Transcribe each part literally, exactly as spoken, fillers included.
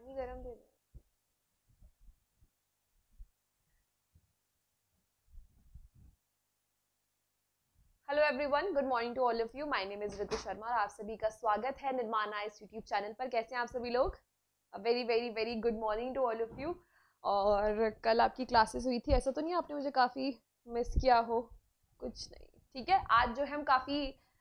पानी गरम दे दो। Hello everyone, good morning to all of you. My name is Ritu Sharma और आप सभी का स्वागत है निर्माणा इस यूट्यूब चैनल पर। कैसे हैं आप सभी लोग? Very very very good morning to all of you. और कल आपकी क्लासेस हुई थी, ऐसा तो नहीं आपने मुझे काफ़ी मिस किया हो? कुछ नहीं, ठीक है। आज जो है हम काफ़ी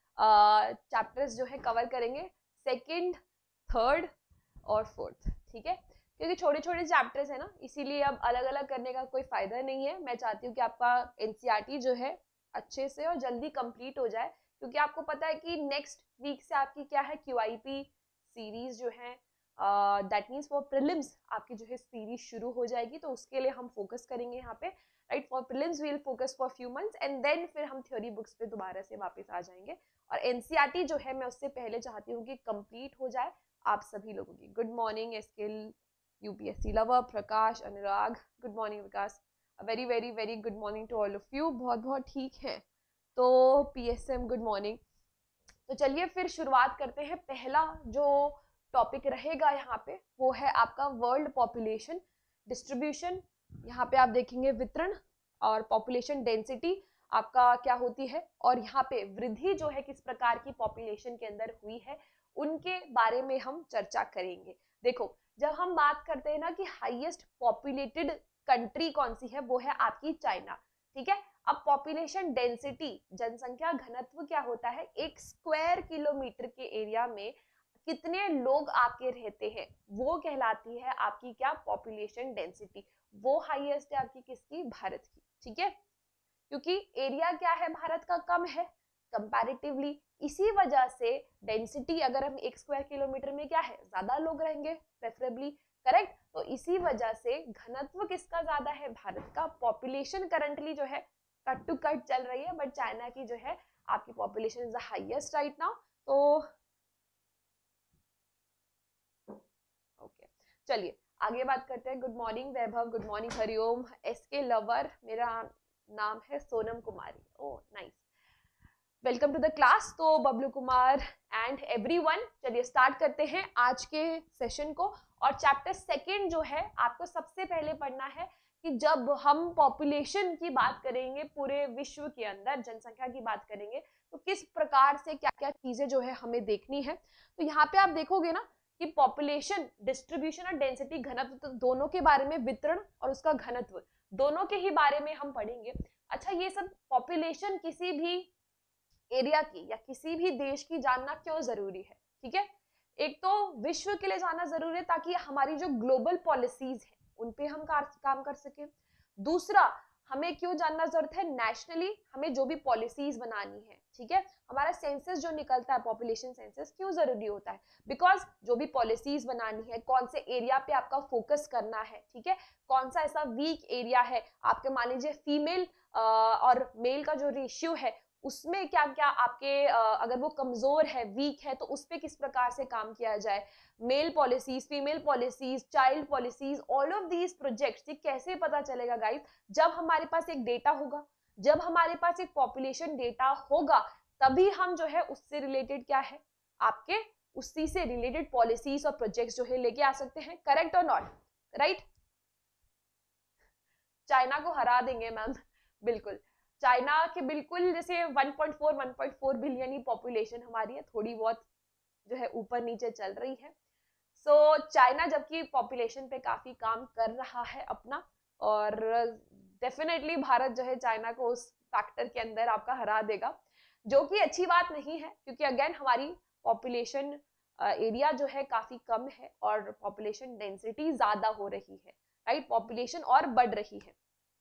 चैप्टर्स जो है कवर करेंगे, सेकंड, थर्ड और फोर्थ, ठीक है। क्योंकि छोटे छोटे चैप्टर्स है ना, इसीलिए अब अलग अलग करने का कोई फायदा नहीं है। मैं चाहती हूँ कि आपका एनसीईआरटी जो है अच्छे से और जल्दी कंप्लीट हो जाए, क्योंकि आपको पता है कि नेक्स्ट वीक से आपकी क्या है, क्यूआईपी सीरीज जो है, दैट मीन्स फॉर प्रीलिम्स आपकी जो है सीरीज शुरू हो जाएगी। तो उसके लिए हम फोकस करेंगे यहाँ पे, right. For prelims we will focus for few months and then फिर हम थ्योरी बुक्स पे दोबारा से वापस आ जाएंगे। और एनसीईआरटी जो है मैं उससे पहले चाहती हूँ कि कंप्लीट हो जाए आप सभी लोगों की। Good morning skill UPSC lover, Prakash, Anurag, good morning Vikas, very very very good morning to all of you. बहुत बहुत ठीक है। तो पीएसएम गुड मॉर्निंग। तो चलिए फिर शुरुआत करते हैं। पहला जो टॉपिक रहेगा यहाँ पे वो है आपका वर्ल्ड पॉपुलेशन डिस्ट्रीब्यूशन। यहाँ पे आप देखेंगे वितरण और पॉपुलेशन डेंसिटी आपका क्या होती है, और यहाँ पे वृद्धि जो है किस प्रकार की पॉपुलेशन के अंदर हुई है, उनके बारे में हम चर्चा करेंगे। देखो, जब हम बात करते हैं ना कि हाईएस्ट पॉपुलेटेड कंट्री कौन सी है, वो है आपकी चाइना, ठीक है। अब पॉपुलेशन डेंसिटी, जनसंख्या घनत्व क्या होता है, एक स्क्वायर किलोमीटर के एरिया में कितने लोग आपके रहते हैं, वो कहलाती है आपकी क्या, पॉपुलेशन डेंसिटी। वो हाईएस्ट है आपकी किसकी, भारत की, ठीक है। क्योंकि एरिया क्या है भारत का, कम है कंपैरेटिवली, इसी वजह से डेंसिटी अगर हम एक स्क्वायर किलोमीटर में क्या है, ज्यादा लोग रहेंगे प्रेफरेबली, करेक्ट। तो इसी वजह से घनत्व किसका ज्यादा है, भारत का। पॉपुलेशन करंटली जो है कट टू कट चल रही है, बट चाइना की जो है आपकी population is the highest right now. तो ओके, चलिए आगे बात करते हैं। Good morning Vaibhav, good morning Hariom, SK lover, मेरा नाम है Sonam Kumari, oh nice, welcome to the class. तो बबलू कुमार एंड एवरीवन, चलिए स्टार्ट करते हैं आज के सेशन को। और चैप्टर सेकंड जो है आपको सबसे पहले पढ़ना है कि जब हम पॉपुलेशन की बात करेंगे, पूरे विश्व के अंदर जनसंख्या की बात करेंगे, तो किस प्रकार से क्या क्या चीजें जो है हमें देखनी है। तो यहाँ पे आप देखोगे ना कि पॉपुलेशन डिस्ट्रीब्यूशन और डेंसिटी घनत्व, तो दोनों के बारे में, वितरण और उसका घनत्व दोनों के ही बारे में हम पढ़ेंगे। अच्छा, ये सब पॉपुलेशन किसी भी एरिया की या किसी भी देश की जानना क्यों जरूरी है, ठीक है। एक तो विश्व के लिए जानना जरूरी है ताकि हमारी जो ग्लोबल पॉलिसीज है उन पे हम काम कर सके। दूसरा, हमें क्यों जानना जरूरत है, नेशनली हमें जो भी पॉलिसीज बनानी है, ठीक है। हमारा सेंसस जो निकलता है, पॉपुलेशन सेंसस, क्यों जरूरी होता है, बिकॉज जो भी पॉलिसीज बनानी है, कौन से एरिया पे आपका फोकस करना है, ठीक है। कौन सा ऐसा वीक एरिया है आपके, मान लीजिए फीमेल और मेल का जो रेशियो है उसमें क्या क्या आपके, अगर वो कमजोर है, वीक है, तो उस पर किस प्रकार से काम किया जाए। Male policies, female policies, child policies, all of these projects, ये कैसे पता चलेगा गाइस, जब हमारे पास एक डेटा होगा, जब हमारे पास एक पॉपुलेशन डेटा होगा, तभी हम जो है उससे रिलेटेड क्या है, आपके उसी से रिलेटेड पॉलिसीज और प्रोजेक्ट्स जो है लेके आ सकते हैं। करेक्ट और नॉट, राइट। चाइना को हरा देंगे मैम, बिल्कुल। चाइना के बिल्कुल जैसे one point four one point four billion ही पॉपुलेशन हमारी है, थोड़ी बहुत जो है ऊपर नीचे चल रही है। सो so, चाइना जबकि पॉपुलेशन पे काफी काम कर रहा है अपना, और डेफिनेटली भारत जो है चाइना को उस फैक्टर के अंदर आपका हरा देगा, जो कि अच्छी बात नहीं है, क्योंकि अगेन हमारी पॉपुलेशन एरिया जो है काफी कम है और पॉपुलेशन डेंसिटी ज्यादा हो रही है, राइट। पॉपुलेशन और बढ़ रही है।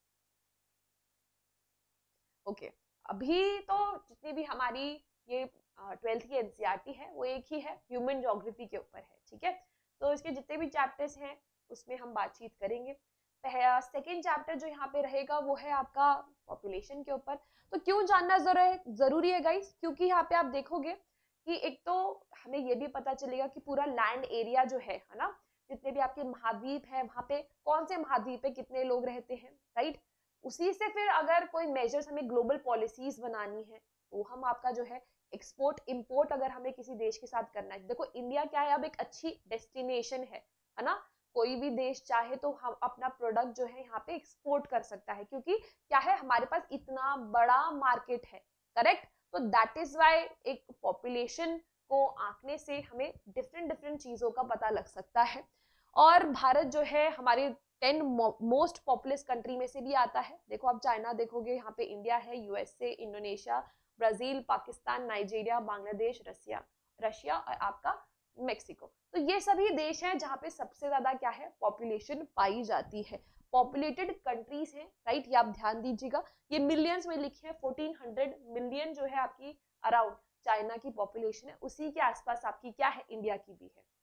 Okay okay. अभी तो जितनी भी हमारी ये ट्वेल्थ की एनसीईआरटी है वो एक ही है, ह्यूमन ज्योग्राफी के ऊपर है, ठीक है। तो इसके जितने भी चैप्टर्स हैं उसमें हम बातचीत करेंगे। सेकेंड चैप्टर जो यहाँ पे रहेगा वो है आपका पॉपुलेशन के ऊपर। तो क्यों जानना जरूरी है गाइस, क्योंकि यहाँ पे आप देखोगे कि एक तो हमें ये भी पता चलेगा कि पूरा लैंड एरिया जो है है ना, जितने भी आपके महाद्वीप है, वहां पे कौन से महाद्वीप पे कितने लोग रहते हैं, राइट। उसी से फिर अगर कोई मेजर्स हमें ग्लोबल पॉलिसीज बनानी है, तो हम आपका जो है एक्सपोर्ट इंपोर्ट अगर हमें किसी देश के साथ करना है, देखो इंडिया क्या है, अब एक अच्छी डेस्टिनेशन है है ना, कोई भी देश चाहे तो हम अपना प्रोडक्ट जो है यहाँ पे एक्सपोर्ट कर सकता है, क्योंकि क्या है, हमारे पास इतना बड़ा मार्केट है, करेक्ट। तो दैट इज वाई एक पॉपुलेशन को आंकने से हमें डिफरेंट डिफरेंट चीजों का पता लग सकता है। और भारत जो है हमारे टेन मोस्ट पॉपुलस कंट्री में से भी आता है। देखो आप चाइना देखोगे, यहाँ पे इंडिया है, USA, Indonesia, Brazil, Pakistan, Nigeria, Bangladesh, Russia Russia और आपका मेक्सिको। तो ये सभी देश हैं जहाँ पे सबसे ज्यादा क्या है, पॉपुलेशन पाई जाती है, पॉपुलेटेड कंट्रीज हैं, राइट। ये आप ध्यान दीजिएगा, ये मिलियंस में लिखे हैं, फोर्टीन हंड्रेड मिलियन जो है आपकी अराउंड चाइना की पॉपुलेशन है, उसी के आसपास आपकी क्या है, इंडिया की भी है।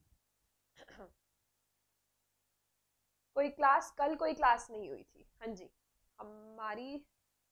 कोई क्लास, कल कोई क्लास नहीं हुई थी, हाँ जी। हमारी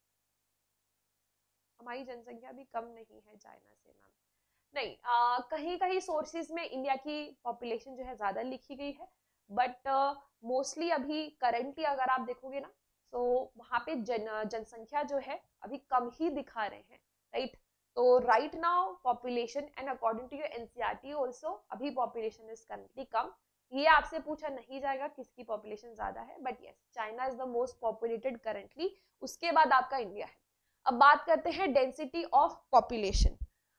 हमारी जनसंख्या भी कम नहीं है चाइना से, मैम नहीं, आ, कहीं कहीं सोर्सेज में इंडिया की पॉपुलेशन जो है ज्यादा लिखी गई है, बट मोस्टली अभी करंटली अगर आप देखोगे ना, तो वहां पे जन जनसंख्या जो है अभी कम ही दिखा रहे हैं, राइट। तो right now population and according to your NCERT also अभी पॉपुलेशन इज करंटली कम। ये आपसे पूछा नहीं जाएगा किसकी पॉपुलेशन ज्यादा है, but yes China is the most populated currently, उसके बाद आपका इंडिया है। अब बात करते हैं डेंसिटी ऑफ पॉपुलेशन।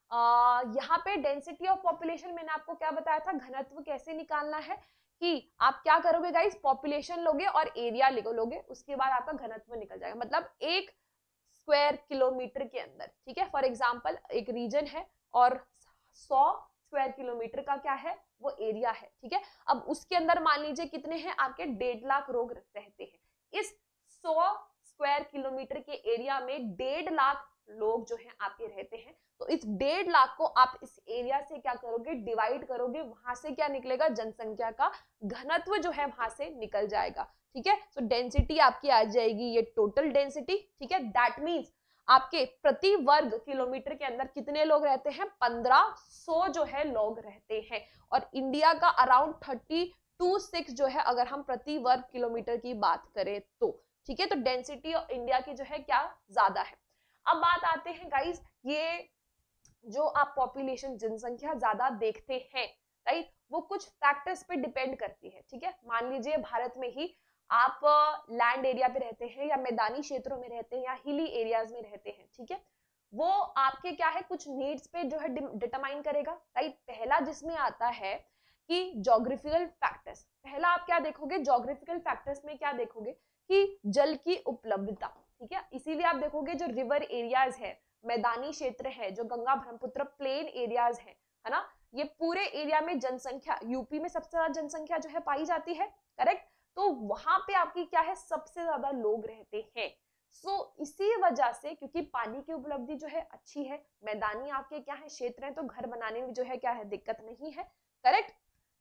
यहाँ पे डेंसिटी ऑफ पॉपुलेशन मैंने आपको क्या बताया था, घनत्व कैसे निकालना है, कि आप क्या करोगे गाइस, पॉपुलेशन लोगे और एरिया लोगे, उसके बाद आपका घनत्व निकल जाएगा, मतलब एक स्क्वायर किलोमीटर के अंदर, ठीक है। फॉर एग्जांपल एक रीजन है और सौ स्क्वायर किलोमीटर का क्या है, वो एरिया है, ठीक है। अब उसके अंदर मान लीजिए कितने हैं आपके, डेढ़ लाख लोग रहते हैं। इस सौ स्क्वायर किलोमीटर के एरिया में डेढ़ लाख लोग जो हैं आपके रहते हैं, तो इस डेढ़ लाख को आप इस एरिया से क्या करोगे, डिवाइड करोगे, वहां से क्या निकलेगा, जनसंख्या का घनत्व जो है वहां से निकल जाएगा, ठीक है। सो डेंसिटी आपकी आ जाएगी ये टोटल डेंसिटी, ठीक है। दैट मीन्स आपके प्रति वर्ग किलोमीटर के अंदर कितने लोग रहते हैं, पंद्रह सौ जो है लोग रहते हैं, और इंडिया का अराउंड थर्टी टू सिक्स जो है अगर हम प्रति वर्ग किलोमीटर की बात करें तो, ठीक है। तो डेंसिटी इंडिया की जो है क्या ज्यादा है। अब बात आते हैं गाइस, ये जो आप पॉपुलेशन जनसंख्या ज्यादा देखते हैं, राइट, वो कुछ फैक्टर्स पे डिपेंड करती है, ठीक है। मान लीजिए भारत में ही आप लैंड एरिया पे रहते हैं या मैदानी क्षेत्रों में रहते हैं या हिली एरियाज में रहते हैं, ठीक है, वो आपके क्या है, कुछ नीड्स पे जो है डिटरमाइन करेगा, राइट। पहला जिसमें आता है कि ज्योग्राफिकल फैक्टर्स, पहला आप क्या देखोगे, ज्योग्राफिकल फैक्टर्स में क्या देखोगे कि जल की उपलब्धता, ठीक है। इसीलिए आप देखोगे जो रिवर एरियाज है, मैदानी क्षेत्र है, जो गंगा ब्रह्मपुत्र प्लेन एरियाज है, है ना, ये पूरे एरिया में जनसंख्या, यूपी में सबसे ज्यादा जनसंख्या जो है पाई जाती है, करेक्ट। तो वहां पे आपकी क्या है, सबसे ज्यादा लोग रहते हैं। सो so, इसी वजह से, क्योंकि पानी की उपलब्धि जो है अच्छी है, मैदानी आपके क्या है क्षेत्र है, तो घर बनाने में जो है क्या है, दिक्कत नहीं है, correct.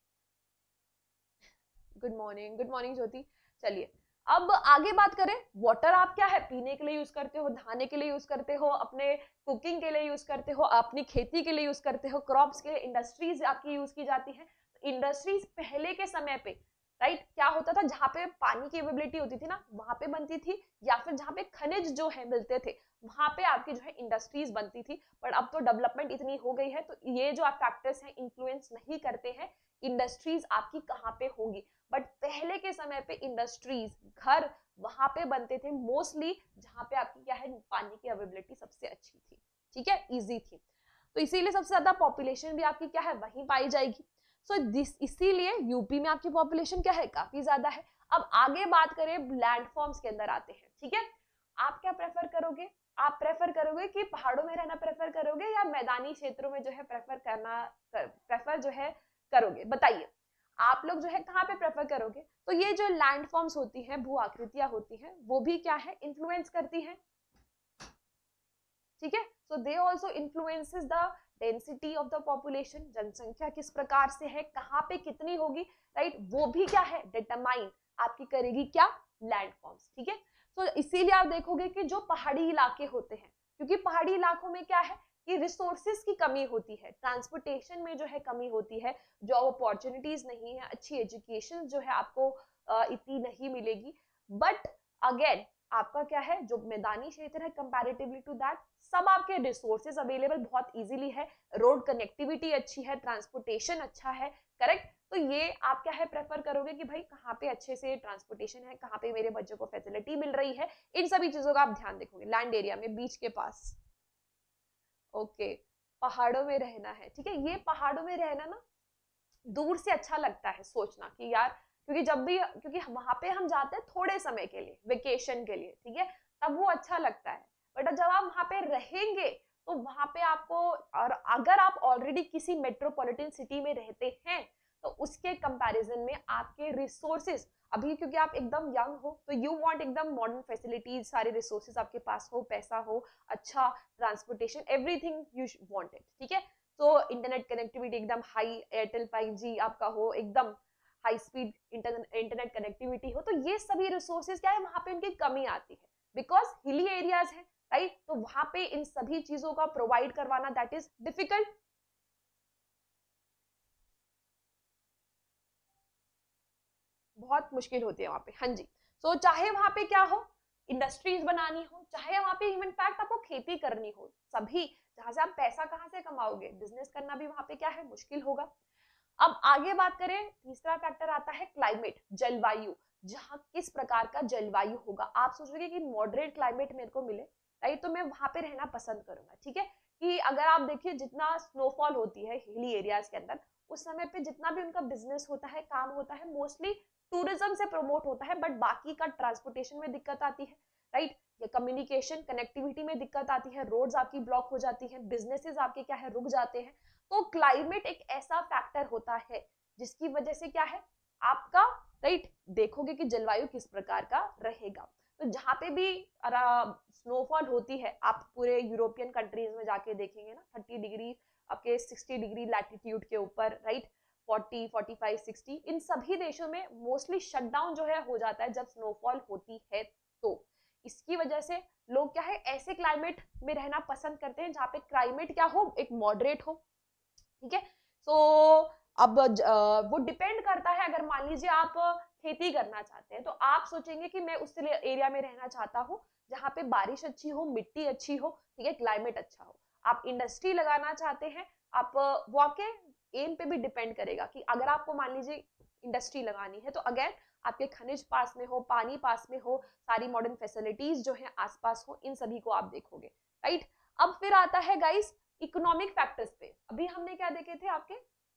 Good morning, good morning Jyoti. चलिए अब आगे बात करें, वाटर आप क्या है, पीने के लिए यूज करते हो, नहाने के लिए यूज करते हो, अपने कुकिंग के लिए यूज करते हो, अपनी खेती के लिए यूज करते हो, क्रॉप्स के लिए, इंडस्ट्रीज आपकी यूज की जाती है। इंडस्ट्रीज पहले के समय पे, राइट, क्या होता था, जहाँ पे पानी की अवेलेबिलिटी होती थी ना, वहां पे बनती थी, या फिर जहाँ पे खनिज जो है मिलते थे, वहां पे आपकी जो है इंडस्ट्रीज बनती थी। बट अब तो डेवलपमेंट इतनी हो गई है, तो ये जो आप फैक्टर्स हैं इन्फ्लुएंस नहीं करते हैं इंडस्ट्रीज आपकी कहाँ पे होंगी। बट पहले के समय पे इंडस्ट्रीज, घर वहां पे बनते थे मोस्टली, जहाँ पे आपकी क्या है, पानी की अवेलेबिलिटी सबसे अच्छी थी, ठीक है, इजी थी। तो इसीलिए सबसे ज्यादा पॉपुलेशन भी आपकी क्या है, वहीं पाई जाएगी। सो दिस इसीलिए यूपी में आपकी पॉपुलेशन क्या है, काफी ज्यादा है। अब आगे बात करें लैंडफॉर्म्स के अंदर आते हैं, ठीक है। आप क्या प्रेफर करोगे, आप प्रेफर करोगे कि पहाड़ों में रहना प्रेफर करोगे या मैदानी क्षेत्रों में जो है प्रेफर करना कर, प्रेफर जो है करोगे, बताइए आप लोग जो है कहाँ पे प्रेफर करोगे। तो ये जो लैंडफॉर्म्स होती हैं, भू आकृतियां होती हैं, वो भी क्या है, इन्फ्लुएंस करती हैं, ठीक है। So they also influences the density of the population, जनसंख्या किस प्रकार से है, कहाँ पे कितनी होगी, राइट, वो भी क्या है, डिटरमाइन आपकी करेगी क्या, लैंडफॉर्म्स, ठीक है। सो इसीलिए आप देखोगे कि जो पहाड़ी इलाके होते हैं, क्योंकि पहाड़ी इलाकों में क्या है कि रिसोर्सेज की कमी होती है, ट्रांसपोर्टेशन में जो है कमी होती है, जॉब अपॉर्चुनिटीज नहीं है, अच्छी एजुकेशन जो है आपको इतनी नहीं मिलेगी। बट अगेन आपका क्या है, जो मैदानी क्षेत्र है कंपैरेटिवली टू दैट, सब आपके रिसोर्सेज अवेलेबल बहुत इजीली है, रोड कनेक्टिविटी अच्छी है, ट्रांसपोर्टेशन अच्छा है, करेक्ट। तो ये आप क्या है प्रेफर करोगे कि भाई कहाँ पे अच्छे से ट्रांसपोर्टेशन है, कहाँ पे मेरे बच्चों को फैसिलिटी मिल रही है, इन सभी चीजों का आप ध्यान देखोगे। लैंड एरिया में, बीच के पास, ओके, पहाड़ों में रहना है, ठीक है। ये पहाड़ों में रहना ना दूर से अच्छा लगता है सोचना कि यार, क्योंकि जब भी, क्योंकि वहां पे हम जाते हैं थोड़े समय के लिए, वेकेशन के लिए, ठीक है, तब वो अच्छा लगता है। बट जब आप वहां पे रहेंगे तो वहां पे आपको, और अगर आप ऑलरेडी किसी मेट्रोपॉलिटन सिटी में रहते हैं तो उसके कंपैरिजन में आपके रिसोर्सेज, अभी क्योंकि आप एकदम यंग हो तो यू वांट एकदम मॉडर्न फैसिलिटीज, सारे रिसोर्सेज आपके पास हो, पैसा हो, अच्छा transportation, everything you want it, ठीक है। तो इंटरनेट कनेक्टिविटी एकदम हाई, एयरटेल फाइव जी आपका हो, एकदम हाई स्पीड इंटरनेट कनेक्टिविटी हो, तो ये सभी रिसोर्सेज क्या है वहां पे उनकी कमी आती है, बिकॉज हिली एरियाज है, राइट। तो वहां पे इन सभी चीजों का प्रोवाइड करवाना दैट इज डिफिकल्ट, बहुत मुश्किल होती है वहां पे, हाँ जी। सो so, चाहे वहां पे क्या हो, इंडस्ट्रीज बनानी हो, चाहे वहां पे इवन फैक्ट आपको खेती करनी हो, सभी, जहां से आप पैसा कहाँ से कमाओगे, बिजनेस करना भी वहां पे क्या है मुश्किल होगा। अब आगे बात करें, तीसरा फैक्टर आता है क्लाइमेट, जलवायु, जहां किस प्रकार का जलवायु होगा। आप सोचोगे कि मॉडरेट क्लाइमेट मेरे को मिले, राइट, तो मैं वहां पे रहना पसंद करूंगा, ठीक है। कि अगर आप देखिए जितना स्नोफॉल होती है हिली एरियाज के अंदर, उस समय पे जितना भी उनका बिजनेस होता है, काम होता है, मोस्टली टूरिज्म से प्रमोट होता है, बट बाकी का ट्रांसपोर्टेशन में दिक्कत आती है, राइट, या कम्युनिकेशन कनेक्टिविटी में दिक्कत आती है, रोड्स आपकी ब्लॉक हो जाती है, बिजनेसेस आपके क्या है रुक जाते हैं। तो क्लाइमेट एक ऐसा फैक्टर होता है जिसकी वजह से क्या है आपका, राइट, देखोगे कि जलवायु किस प्रकार का रहेगा। तो जहां पे भी स्नोफॉल होती है, आप पूरे यूरोपियन कंट्रीज में जाके देखेंगे ना, थर्टी डिग्री आपके सिक्सटी डिग्री लैटिट्यूड के ऊपर, right, forty, forty five, sixty, इन सभी देशों में मोस्टली शटडाउन जो है हो जाता है जब स्नोफॉल होती है। तो इसकी वजह से लोग क्या है ऐसे क्लाइमेट में रहना पसंद करते हैं जहाँ पे क्लाइमेट क्या हो, एक मॉडरेट हो, ठीक है। सो so, अब वो डिपेंड करता है, अगर मान लीजिए आप खेती करना चाहते हैं तो आप सोचेंगे कि मैं उस एरिया में रहना चाहता हूँ जहाँ पे बारिश अच्छी हो, मिट्टी अच्छी हो, ठीक है, क्लाइमेट अच्छा हो। आप इंडस्ट्री लगाना चाहते हैं, आप वो आपके एम पे भी डिपेंड करेगा कि अगर आपको मान लीजिए इंडस्ट्री लगानी है तो अगेन आपके खनिज पास में हो, पानी पास में हो, सारी मॉडर्न फैसिलिटीज जो है आसपास हो, इन सभी को आप देखोगे, राइट। अब फिर आता है गाइस इकोनॉमिक फैक्टर्स पे। अभी हमने क्या देखे थे, आपके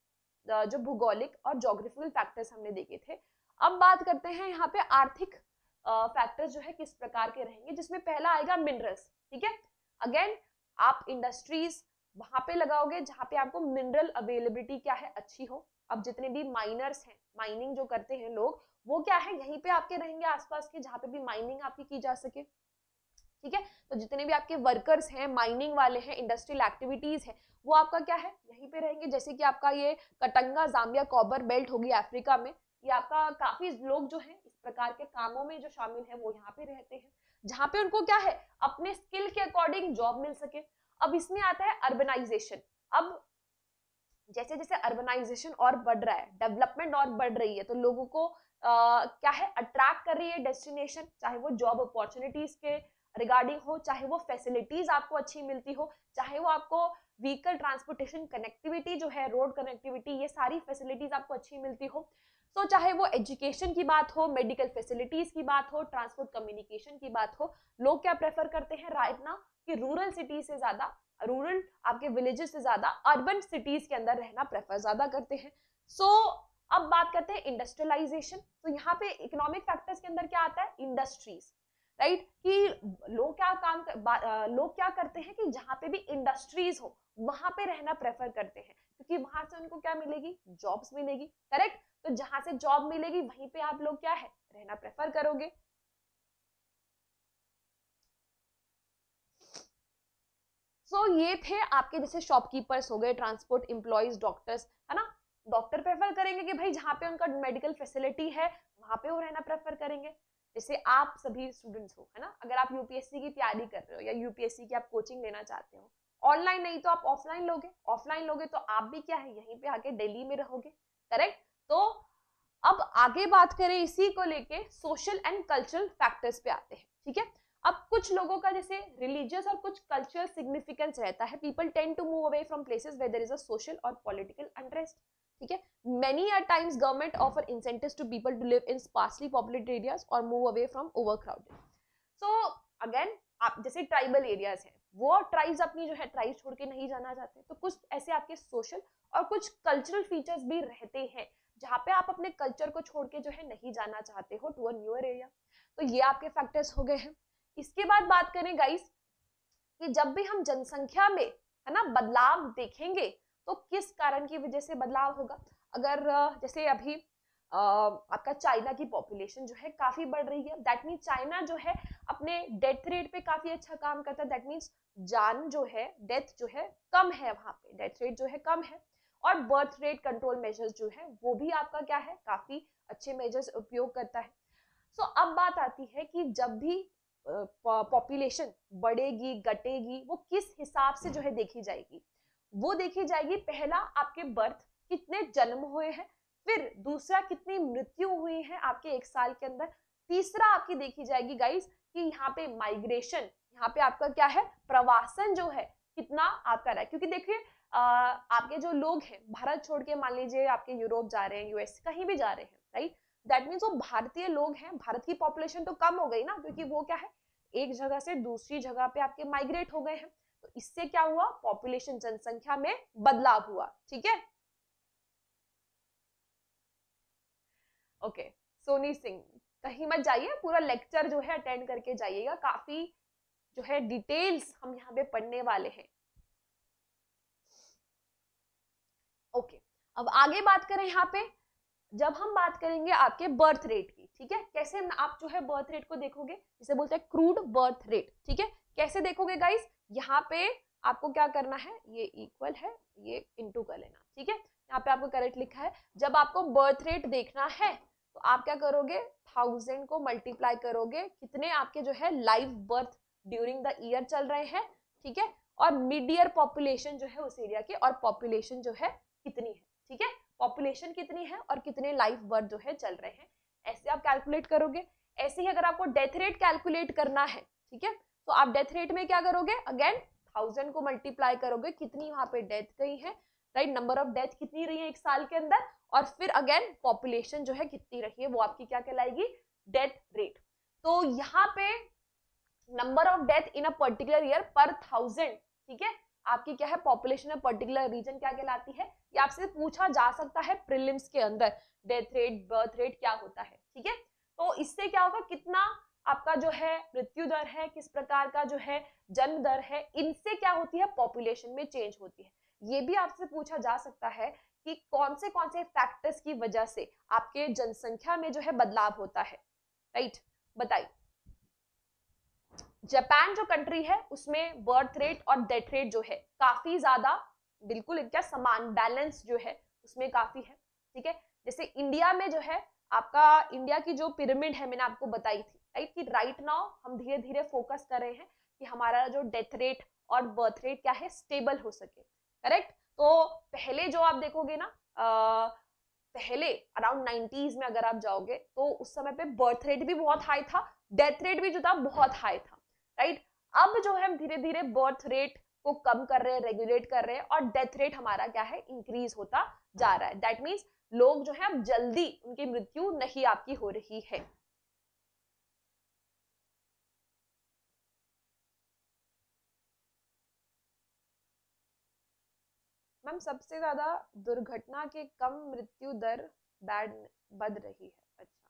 जो भूगोलिक और ज्योग्राफिकल फैक्टर्स हमने देखे थे। अब बात करते हैं यहाँ पे आर्थिक फैक्टर्स जो है किस प्रकार के रहेंगे, जिसमें पहला आएगा मिनरल्स, ठीक है। अगेन आप इंडस्ट्रीज वहां पे लगाओगे जहां पे आपको मिनरल अवेलेबिलिटी क्या है अच्छी हो। अब जितने भी माइनर्स हैं, माइनिंग जो करते हैं लोग, वो क्या है यहीं पे आपके रहेंगे आसपास के, जहां पे भी माइनिंग आपकी की जा सके, ठीक है। तो जितने भी आपके वर्कर्स हैं, माइनिंग वाले हैं, इंडस्ट्रियल एक्टिविटीज है, वो आपका क्या है यहीं पे रहेंगे। जैसे कि आपका ये कटंगा जाम्बिया कॉपर बेल्ट होगी अफ्रीका में, ये आपका काफी लोग जो है इस प्रकार के कामों में जो शामिल है वो यहाँ पे रहते हैं, जहाँ पे उनको क्या है अपने स्किल के अकॉर्डिंग जॉब मिल सके। अब इसमें आता है अर्बनाइजेशन। अब जैसे जैसे अर्बनाइजेशन और बढ़ रहा है, डेवलपमेंट और बढ़ रही है, तो लोगों को आ, क्या है अट्रैक्ट कर रही है डेस्टिनेशन, चाहे वो जॉब अपॉर्चुनिटीज के रिगार्डिंग हो, चाहे वो फैसिलिटीज आपको अच्छी मिलती हो, चाहे वो आपको व्हीकल ट्रांसपोर्टेशन कनेक्टिविटी जो है, रोड कनेक्टिविटी, ये सारी फैसिलिटीज आपको अच्छी मिलती हो। तो चाहे वो एजुकेशन की बात हो, मेडिकल फैसिलिटीज की बात हो, ट्रांसपोर्ट कम्युनिकेशन की बात हो, लोग क्या प्रेफर करते हैं राइट नाउ कि रूरल सिटी से ज्यादा, रूरल आपके विलेजेस से ज्यादा अर्बन सिटीज के अंदर रहना प्रेफर ज्यादा करते हैं। सो so, अब बात करते हैं इंडस्ट्रियलाइजेशन। तो यहाँ पे इकोनॉमिक फैक्टर्स के अंदर क्या आता है, इंडस्ट्रीज, राइट, कि लोग क्या काम कर, लोग क्या करते हैं कि जहाँ पे भी इंडस्ट्रीज हो वहां पे रहना प्रेफर करते हैं, क्योंकि वहां से उनको क्या मिलेगी, जॉब्स मिलेगी, करेक्ट। तो जहां से जॉब मिलेगी वहीं पे आप लोग क्या है रहना प्रेफर करोगे। सो so, ये थे आपके जैसे शॉपकीपर्स हो गए, ट्रांसपोर्ट एम्प्लॉइज, डॉक्टर्स, है ना। डॉक्टर प्रेफर करेंगे कि भाई जहाँ पे उनका मेडिकल फैसिलिटी है वहां पे वो रहना प्रेफर करेंगे। जैसे आप सभी स्टूडेंट्स हो, है ना, अगर आप यूपीएससी की तैयारी कर रहे हो या यूपीएससी की आप कोचिंग लेना चाहते हो, ऑनलाइन नहीं तो आप ऑफलाइन लोगे, ऑफलाइन लोगे तो आप भी क्या है यहीं पे आके दिल्ली में रहोगे, करेक्ट। तो अब आगे बात करें इसी को लेके सोशल एंड कल्चरल फैक्टर्स पे आते हैं, ठीक है। अब कुछ लोगों का जैसे रिलीजियस और कुछ कल्चरल सिग्निफिकेंस रहता है। People tend to move away from places where there is a social और पॉलिटिकल अनरेस्ट, ठीक है। Many are times government offer incentives to people to live in sparsely populated areas और move away from overcrowded. So again आप जैसे tribal areas हैं, वो tribes अपनी जो है ट्राइब छोड़ के नहीं जाना चाहते, तो कुछ ऐसे आपके सोशल और कुछ कल्चरल फीचर्स भी रहते हैं जहाँ पे आप अपने कल्चर को छोड़ के जो है नहीं जाना चाहते हो टू अ न्यूअर एरिया। तो ये आपके फैक्टर्स हो गए हैं। इसके बाद बात करें गाइस कि जब भी हम जनसंख्या में है ना बदलाव देखेंगे तो किस कारण की वजह से बदलाव होगा। अगर जैसे अभी आ, आपका चाइना की पॉपुलेशन जो है काफी बढ़ रही है, दैट मीन्स चाइना जो है अपने डेथ रेट पे काफी अच्छा काम करता है, दैट मीन्स जान जो है डेथ जो है कम है, वहां पे डेथ रेट जो है कम है, और बर्थ रेट कंट्रोल मेजर्स जो है वो भी आपका क्या है काफी अच्छे मेजर्स उपयोग करता है। सो so, अब बात आती है कि जब भी पॉपुलेशन बढ़ेगी घटेगी वो किस हिसाब से जो है देखी जाएगी। वो देखी जाएगी पहला आपके बर्थ कितने जन्म हुए हैं, फिर दूसरा कितनी मृत्यु हुई है आपके एक साल के अंदर, तीसरा आपकी देखी जाएगी गाइस कि यहाँ पे माइग्रेशन, यहाँ पे आपका क्या है प्रवासन जो है कितना आपका रहा है। क्योंकि देखिए आपके जो लोग हैं भारत छोड़ के मान लीजिए आपके यूरोप जा रहे हैं, यूएस कहीं भी जा रहे हैं, राइट, दैट मीन्स वो भारतीय लोग हैं, भारत की पॉपुलेशन तो कम हो गई ना, क्योंकि वो क्या है एक जगह से दूसरी जगह पे आपके माइग्रेट हो गए हैं। तो इससे क्या हुआ पॉपुलेशन जनसंख्या में बदलाव हुआ। ठीक है, ओके सोनी सिंह कहीं मत जाइए, पूरा लेक्चर जो है अटेंड करके जाइएगा, काफी जो है डिटेल्स हम यहाँ पे पढ़ने वाले हैं। ओके अब आगे बात करें यहाँ पे, जब हम बात करेंगे आपके बर्थ रेट की, ठीक है, कैसे आप जो है बर्थ रेट को देखोगे, जिसे बोलते हैं क्रूड बर्थ रेट। ठीक है, कैसे देखोगे गाइस, यहाँ पे आपको क्या करना है, ये इक्वल है, ये इनटू कर लेना। ठीक है, यहाँ पे आपको करेक्ट लिखा है, जब आपको बर्थ रेट देखना है तो आप क्या करोगे, थाउजेंड को मल्टीप्लाई करोगे कितने आपके जो है live birth during the year चल रहे हैं, ठीक है, और मिड ईयर पॉपुलेशन जो है उस एरिया के, और पॉपुलेशन जो है कितनी है, ठीक है, पॉपुलेशन कितनी है और कितने लाइफ बर्थ जो है चल रहे हैं, ऐसे आप कैलकुलेट करोगे। ऐसे ही अगर आपको डेथ रेट कैलकुलेट करना है, ठीक है, तो आप डेथ रेट में क्या करोगे, अगेन थाउजेंड को मल्टीप्लाई करोगे कितनी वहां पे डेथ गई है, राइट, नंबर ऑफ डेथ कितनी रही है एक साल के अंदर, और फिर अगेन पॉपुलेशन जो है कितनी रही है, वो आपकी क्या कहलाएगी, डेथ रेट। तो यहाँ पे number of death in a particular year per thousand, ठीक है, आपकी क्या है पॉपुलेशन में पर्टिकुलर रीजन क्या कहलाती है, ये आपसे पूछा जा सकता है प्रीलिम्स के अंदर, डेथ रेट बर्थ रेट क्या होता है। ठीक है, तो इससे क्या होगा, कितना आपका जो है मृत्यु दर है, किस प्रकार का जो है जन्म दर है, इनसे क्या होती है पॉपुलेशन में चेंज होती है। ये भी आपसे पूछा जा सकता है कि कौन से कौन से फैक्टर्स की वजह से आपके जनसंख्या में जो है बदलाव होता है, राइट, बताइए। जापान जो कंट्री है उसमें बर्थ रेट और डेथ रेट जो है काफी ज्यादा बिल्कुल क्या समान बैलेंस जो है उसमें काफी है। ठीक है, जैसे इंडिया में जो है आपका इंडिया की जो पिरामिड है मैंने आपको बताई थी, राइट, कि राइट नाउ हम धीरे धीरे फोकस कर रहे हैं कि हमारा जो डेथ रेट और बर्थ रेट क्या है स्टेबल हो सके, करेक्ट। तो पहले जो आप देखोगे ना आ, पहले अराउंड नाइंटीज़ में अगर आप जाओगे तो उस समय पे बर्थ रेट भी बहुत हाई था, डेथ रेट भी जो था बहुत हाई था, राइट। अब जो है हम धीरे धीरे बर्थ रेट को कम कर रहे हैं, रेगुलेट कर रहे हैं, और डेथ रेट हमारा क्या है इंक्रीज होता जा रहा है। दैट मीन्स लोग जो है अब जल्दी उनकी मृत्यु नहीं आपकी हो रही है। मैम सबसे ज्यादा दुर्घटना के कम मृत्यु दर बैड बढ़ रही है, अच्छा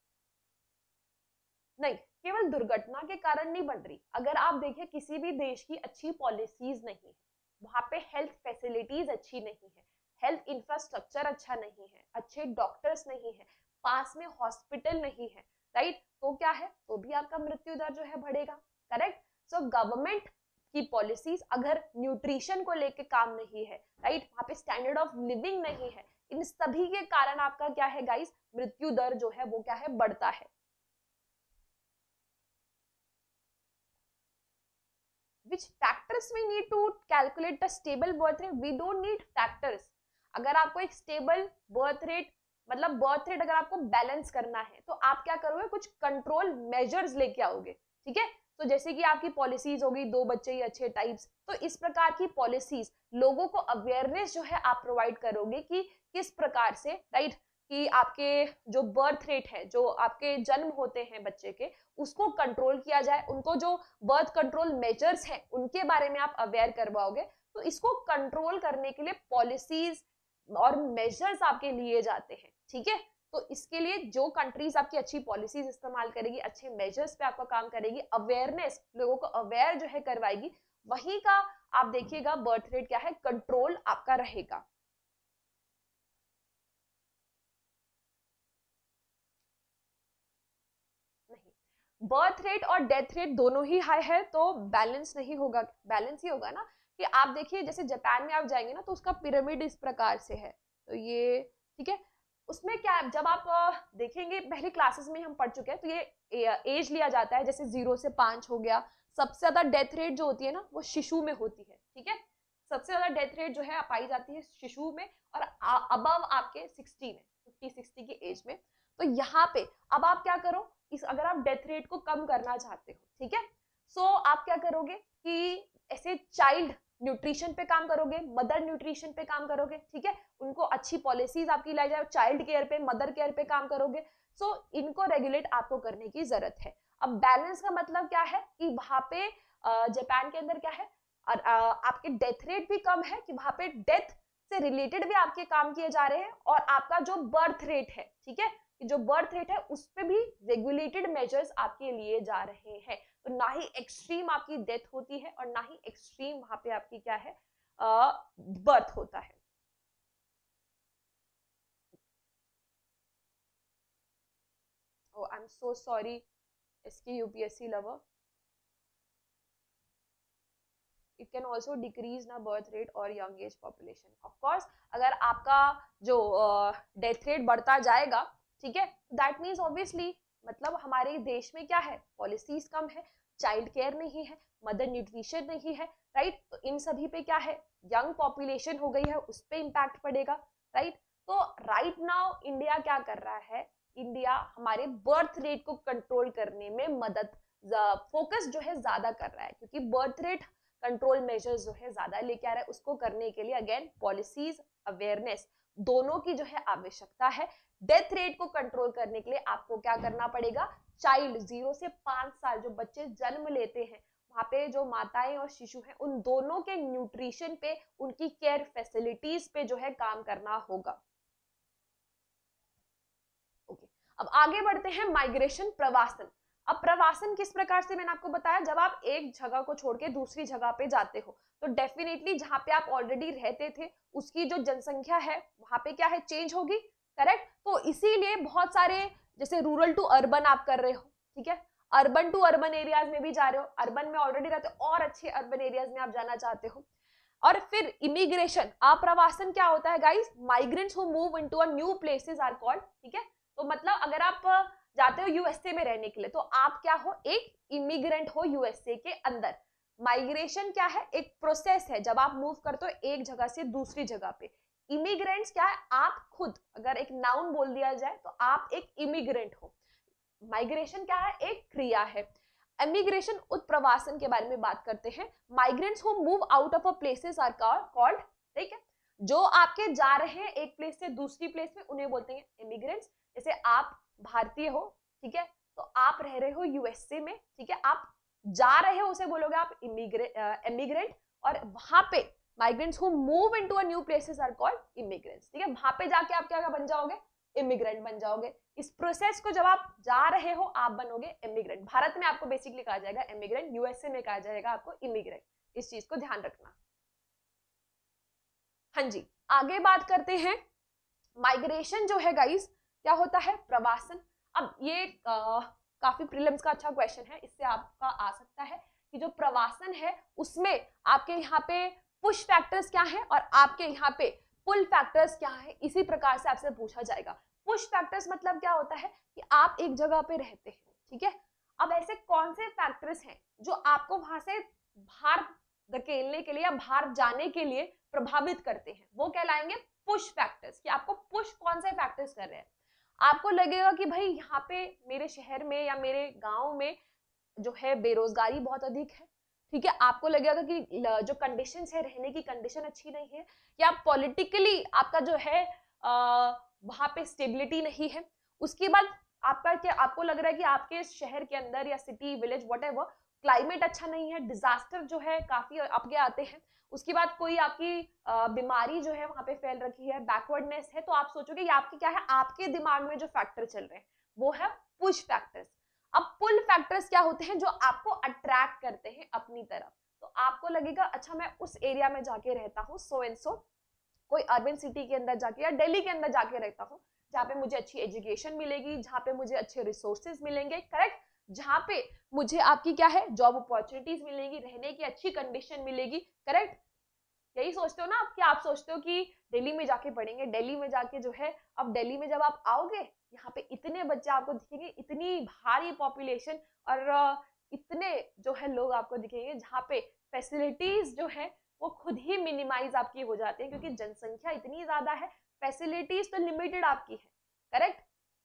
नहीं, केवल दुर्घटना के कारण नहीं बढ़ रही। अगर आप देखें किसी भी देश की अच्छी पॉलिसीज नहीं है, वहां पे हेल्थ फैसिलिटीज अच्छी नहीं है, हेल्थ इंफ्रास्ट्रक्चर अच्छा नहीं है, अच्छे डॉक्टर्स नहीं है, पास में हॉस्पिटल नहीं है, राइट, तो क्या है, तो भी आपका मृत्यु दर जो है बढ़ेगा, करेक्ट। सो गवर्नमेंट की पॉलिसीज अगर न्यूट्रिशन को लेके काम नहीं है, राइट, वहां पे स्टैंडर्ड ऑफ लिविंग नहीं है, इन सभी के कारण आपका क्या है गाइस, मृत्यु दर जो है वो क्या है बढ़ता है। Which factors we need to calculate the stable birth rate? We don't need factors. अगर आपको एक स्टेबल बर्थ रेट मतलब बर्थ रेट अगर आपको बैलेंस करना है तो आप क्या करोगे, कुछ कंट्रोल मेजर्स लेके आओगे। ठीक है, तो जैसे कि आपकी पॉलिसीज होगी दो बच्चे ही अच्छे टाइप्स, तो इस प्रकार की पॉलिसीज लोगों को अवेयरनेस जो है आप प्रोवाइड करोगे कि किस प्रकार से, राइट, कि आपके जो बर्थ रेट है, जो आपके जन्म होते हैं बच्चे के, उसको कंट्रोल किया जाए, उनको जो बर्थ कंट्रोल मेजर्स हैं उनके बारे में आप अवेयर करवाओगे। तो इसको कंट्रोल करने के लिए पॉलिसीज और मेजर्स आपके लिए जाते हैं, ठीक है। तो इसके लिए जो कंट्रीज आपकी अच्छी पॉलिसीज इस्तेमाल करेगी, अच्छे मेजर्स पे आपका काम करेगी, अवेयरनेस, लोगों को अवेयर जो है करवाएगी, वहीं का आप देखिएगा बर्थ रेट क्या है, कंट्रोल आपका रहेगा। नहीं, बर्थ रेट और डेथ रेट दोनों ही हाई है तो बैलेंस नहीं होगा, बैलेंस ही होगा ना। कि आप देखिए जैसे जापान में आप जाएंगे ना तो उसका पिरामिड इस प्रकार से है, तो ये ठीक है। उसमें क्या, जब आप देखेंगे पहले क्लासेस में हम पढ़ चुके हैं, तो ये एज लिया जाता है, जैसे जीरो से पांच हो गया। सबसे ज्यादा डेथ रेट जो होती है ना वो शिशु में होती है, ठीक है। सबसे ज्यादा डेथ रेट जो है पाई जाती है शिशु में, और अबव आपके सिक्सटी में, फिफ्टी सिक्सटी की एज में। तो यहाँ पे अब आप क्या करो, इस अगर आप डेथ रेट को कम करना चाहते हो, ठीक है, सो आप क्या करोगे कि ऐसे चाइल्ड न्यूट्रिशन पे काम करोगे, मदर न्यूट्रिशन पे काम करोगे, ठीक है। उनको अच्छी पॉलिसीज आपकी लाई जाए, चाइल्ड केयर पे, मदर केयर पे काम करोगे। सो so, इनको रेगुलेट आपको करने की जरूरत है। अब बैलेंस का मतलब क्या है कि वहां पे जापान के अंदर क्या है, और आपके डेथ रेट भी कम है, कि वहां पे डेथ से रिलेटेड भी आपके काम किए जा रहे हैं, और आपका जो बर्थ रेट है, ठीक है, जो बर्थ रेट है उस पे भी रेगुलेटेड मेजर्स आपके लिए जा रहे हैं। तो ना ही एक्सट्रीम आपकी डेथ होती है और ना ही एक्सट्रीम वहां पे आपकी क्या है, बर्थ होता है। Oh I am so sorry इसकी UPSC lover, it can also decrease ना बर्थ रेट और यंग एज पॉपुलेशन। ऑफकोर्स अगर आपका जो डेथ uh, रेट बढ़ता जाएगा, ठीक है, दैट मीन्स ऑब्वियसली मतलब हमारे देश में क्या है, पॉलिसीज कम है, चाइल्ड केयर नहीं है, मदर न्यूट्रिशन नहीं है, राइट। तो इन सभी पे क्या है, यंग पॉपुलेशन हो गई है, उस पर इम्पैक्ट पड़ेगा, राइट। तो राइट नाउ इंडिया क्या कर रहा है, इंडिया हमारे बर्थ रेट को कंट्रोल करने में मदद, फोकस जो है ज्यादा कर रहा है, क्योंकि बर्थ रेट कंट्रोल मेजर्स जो है ज्यादा लेके आ रहा है। उसको करने के लिए अगेन पॉलिसीज, अवेयरनेस दोनों की जो है आवश्यकता है। डेथ रेट को कंट्रोल करने के लिए आपको क्या करना पड़ेगा, चाइल्ड जीरो से पांच साल जो बच्चे जन्म लेते हैं, वहां पे जो माताएं और शिशु हैं, उन दोनों के न्यूट्रिशन पे, उनकी केयर फैसिलिटीज पे जो है काम करना होगा। ओके, अब आगे बढ़ते हैं, माइग्रेशन, प्रवासन। अब प्रवासन किस प्रकार से, मैंने आपको बताया, जब आप एक जगह को छोड़ के दूसरी जगह पे जाते हो, तो डेफिनेटली जहां पे आप ऑलरेडी रहते थे उसकी जो जनसंख्या है वहां पे क्या है, चेंज होगी, करेक्ट। तो इसीलिए बहुत सारे, जैसे रूरल टू अर्बन आप कर रहे हो, ठीक है, अर्बन टू अर्बन एरियाज में भी जा रहे हो, अर्बन में ऑलरेडी रहते हो और अच्छे अर्बन एरियाज में आप जाना चाहते हो। और फिर इमिग्रेशन, अप्रवासन क्या होता है guys, migrants who move into a new places are called, ठीक है। तो मतलब अगर आप जाते हो यूएसए में रहने के लिए, तो आप क्या हो, एक इमिग्रेंट हो यूएसए के अंदर। माइग्रेशन क्या है, एक प्रोसेस है, जब आप मूव करते हो एक जगह से दूसरी जगह पे। इमिग्रेंट्स क्या है, आप खुद, अगर एक नाउन बोल दिया जाए तो आप एक इमिग्रेंट हो। माइग्रेशन क्या है, एक क्रिया है। इमिग्रेशन, उत्प्रवासन के बारे में बात करते हैं। Migrants who move out of a places are called, ठीक है, जो आपके जा रहे हैं एक प्लेस से दूसरी प्लेस में, उन्हें बोलते हैं इमिग्रेंट्स। जैसे आप भारतीय हो, ठीक है, तो आप रह रहे हो यूएसए में, ठीक है, आप जा रहे हो उसे बोलोगे आप इमिग्रेंट, और वहां पे migrants who move into a new places are called immigrants, ठीक है। वहां पे जाके आप क्या बन जाओगे, इमिग्रेंट बन जाओगे। इस प्रोसेस को जब आप जा रहे हो आप बनोगे इमिग्रेंट। भारत में आपको बेसिकली कहा जाएगा इमिग्रेंट, यूएसए में कहा जाएगा आपको इमिग्रेंट। इस चीज को ध्यान रखना। हाँ जी, आगे बात करते हैं, माइग्रेशन जो है गाइस क्या होता है, प्रवासन। अब ये आ, काफी प्रीलिम्स का अच्छा क्वेश्चन है, इससे आपका आ सकता है कि जो प्रवासन है उसमें आपके यहाँ पे पुश फैक्टर्स क्या है और आपके यहाँ पे पुल फैक्टर्स क्या है, इसी प्रकार से आपसे पूछा जाएगा। पुश फैक्टर्स मतलब क्या होता है कि आप एक जगह पे रहते हैं, ठीक है, अब ऐसे कौन से फैक्टर्स हैं जो आपको वहां से बाहर धकेलने के लिए या बाहर जाने के लिए प्रभावित करते हैं, वो कहलाएंगे पुश फैक्टर्स। कि आपको पुश कौन से फैक्टर्स कर रहे हैं, आपको लगेगा कि भाई यहाँ पे मेरे शहर में या मेरे गांव में जो है बेरोजगारी बहुत अधिक है, ठीक है, आपको लगेगा कि जो कंडीशन है रहने की कंडीशन अच्छी नहीं है, या पॉलिटिकली आपका जो है वहां पे स्टेबिलिटी नहीं है। उसके बाद आपका क्या, आपको लग रहा है कि आपके शहर के अंदर या सिटी विलेज व्हाटएवर क्लाइमेट अच्छा नहीं है, डिजास्टर जो है काफी आपके आते हैं। उसके बाद कोई आपकी बीमारी जो है वहां पे फैल रखी है, बैकवर्डनेस है, तो आप सोचोगे ये आपके क्या है, आपके दिमाग में जो फैक्टर चल रहे हैं वो है पुश फैक्टर्स। अब पुल फैक्टर्स क्या होते हैं, जो आपको अट्रैक्ट करते हैं अपनी तरफ। तो आपको लगेगा अच्छा मैं उस एरिया में जाके रहता हूँ, सो एंड सो, कोई अर्बन सिटी के अंदर जाके या दिल्ली के अंदर जाके रहता हूँ, जहाँ पे मुझे अच्छी एजुकेशन मिलेगी, जहाँ पे मुझे अच्छे रिसोर्सेज मिलेंगे, करेक्ट, जहाँ पे मुझे आपकी क्या है जॉब अपॉर्चुनिटीज मिलेगी, रहने की अच्छी कंडीशन मिलेगी, करेक्ट। यही सोचते हो ना आप, कि आप सोचते हो कि दिल्ली में जाके पढ़ेंगे, दिल्ली में जाके जो है, अब दिल्ली में जब आप आओगे यहाँ पे इतने बच्चे आपको दिखेंगे, इतनी भारी पॉपुलेशन और इतने जो है लोग आपको दिखेंगे, जहाँ पे फैसिलिटीज जो है वो खुद ही मिनिमाइज आपकी हो जाती है, क्योंकि जनसंख्या इतनी ज्यादा है, फैसिलिटीज तो लिमिटेड आपकी है, करेक्ट।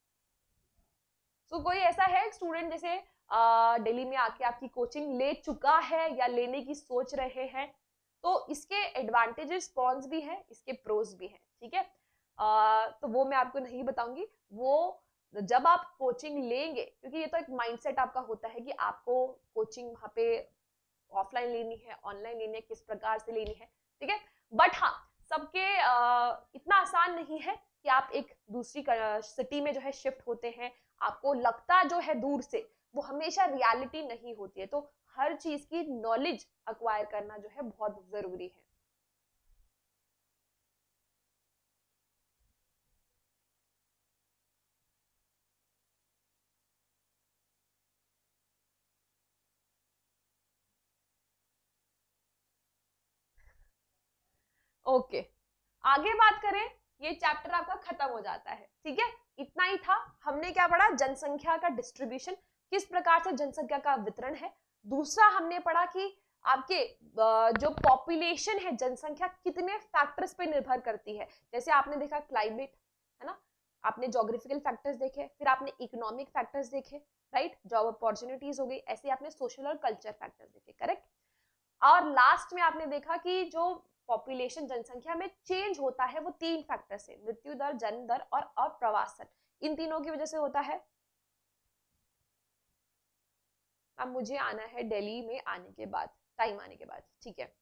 सो so, कोई ऐसा है स्टूडेंट जैसे दिल्ली में आके आपकी कोचिंग ले चुका है या लेने की सोच रहे हैं, तो इसके एडवांटेजेस कॉन्स भी है, इसके प्रोज भी है, ठीक है। uh, तो वो मैं आपको नहीं बताऊंगी, वो जब आप कोचिंग लेंगे, क्योंकि ये तो एक माइंडसेट आपका होता है कि आपको कोचिंग वहां पे ऑफलाइन लेनी है, ऑनलाइन लेनी है, किस प्रकार से लेनी है, ठीक है। बट हाँ, सबके इतना आसान नहीं है कि आप एक दूसरी सिटी में जो है शिफ्ट होते हैं, आपको लगता जो है दूर से, वो हमेशा रियलिटी नहीं होती है। तो हर चीज की नॉलेज अक्वायर करना जो है बहुत जरूरी है। Okay okay. आगे बात करें, ये चैप्टर आपका खत्म हो जाता है, ठीक है। इतना ही था, हमने क्या पढ़ा, जनसंख्या का डिस्ट्रीब्यूशन, किस प्रकार से जनसंख्या का वितरण है। दूसरा हमने पढ़ा कि आपके जो पॉपुलेशन है, जनसंख्या कितने फैक्टर्स पे निर्भर करती है। जैसे आपने देखा क्लाइमेट, है ना, आपने जोग्राफिकल फैक्टर्स देखे, फिर आपने इकोनॉमिक फैक्टर्स देखे, राइट, जॉब अपॉर्चुनिटीज हो गई, ऐसे आपने सोशल और कल्चर फैक्टर्स देखे, करेक्ट। और लास्ट में आपने देखा कि जो पॉपुलेशन जनसंख्या में चेंज होता है वो तीन फैक्टर से, मृत्यु दर, जन्म दर और अप्रवासन, इन तीनों की वजह से होता है। अब मुझे आना है दिल्ली में आने के बाद, टाइम आने के बाद, ठीक है,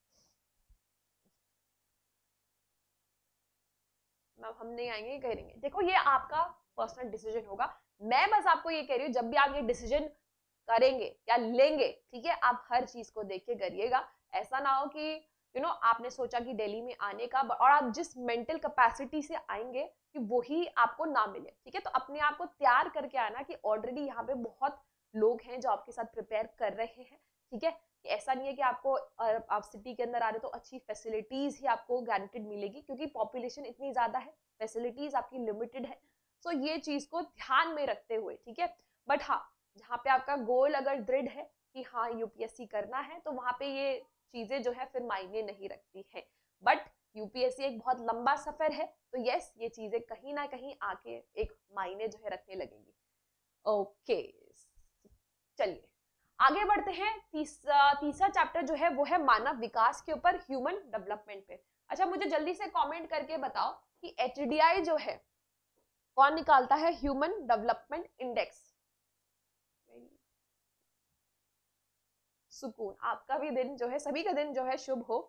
हम नहीं आएंगे, करेंगे। देखो ये आपका पर्सनल डिसीजन होगा, मैं बस आपको ये कह रही हूँ, जब भी आप ये डिसीजन करेंगे या लेंगे, ठीक है, आप हर चीज को देख के करिएगा। ऐसा ना हो कि यू you नो know, आपने सोचा कि दिल्ली में आने का, और आप जिस मेंटल कैपेसिटी से आएंगे कि वही आपको ना मिले, ठीक है। तो अपने आप को तैयार करके आना कि ऑलरेडी यहाँ पे बहुत लोग हैं जो आपके साथ प्रिपेयर कर रहे हैं, ठीक है। ऐसा नहीं है कि आपको आप सिटी के अंदर आ रहे तो अच्छी फैसिलिटीज ही आपको गारंटेड मिलेगी, क्योंकि पॉपुलेशन इतनी ज्यादा है, फैसिलिटीज आपकी लिमिटेड है। सो so, ये चीज को ध्यान में रखते हुए, ठीक है। बट हाँ, जहाँ पे आपका गोल अगर दृढ़ है कि हाँ यूपीएससी करना है, तो वहां पे ये चीजें जो है फिर मायने नहीं रखती है। बट यूपीएससी एक बहुत लंबा सफर है, तो यस, ये चीजें कहीं ना कहीं आके एक मायने जो है रखने लगेंगी। ओके, चलिए आगे बढ़ते हैं। तीसरा तीसरा चैप्टर जो है वो है मानव विकास के ऊपर, ह्यूमन डेवलपमेंट पे। अच्छा, मुझे जल्दी से कमेंट करके बताओ कि एचडीआई जो है कौन निकालता है, ह्यूमन डेवलपमेंट इंडेक्स। सुकून, आपका भी दिन जो है, सभी का दिन जो है शुभ हो।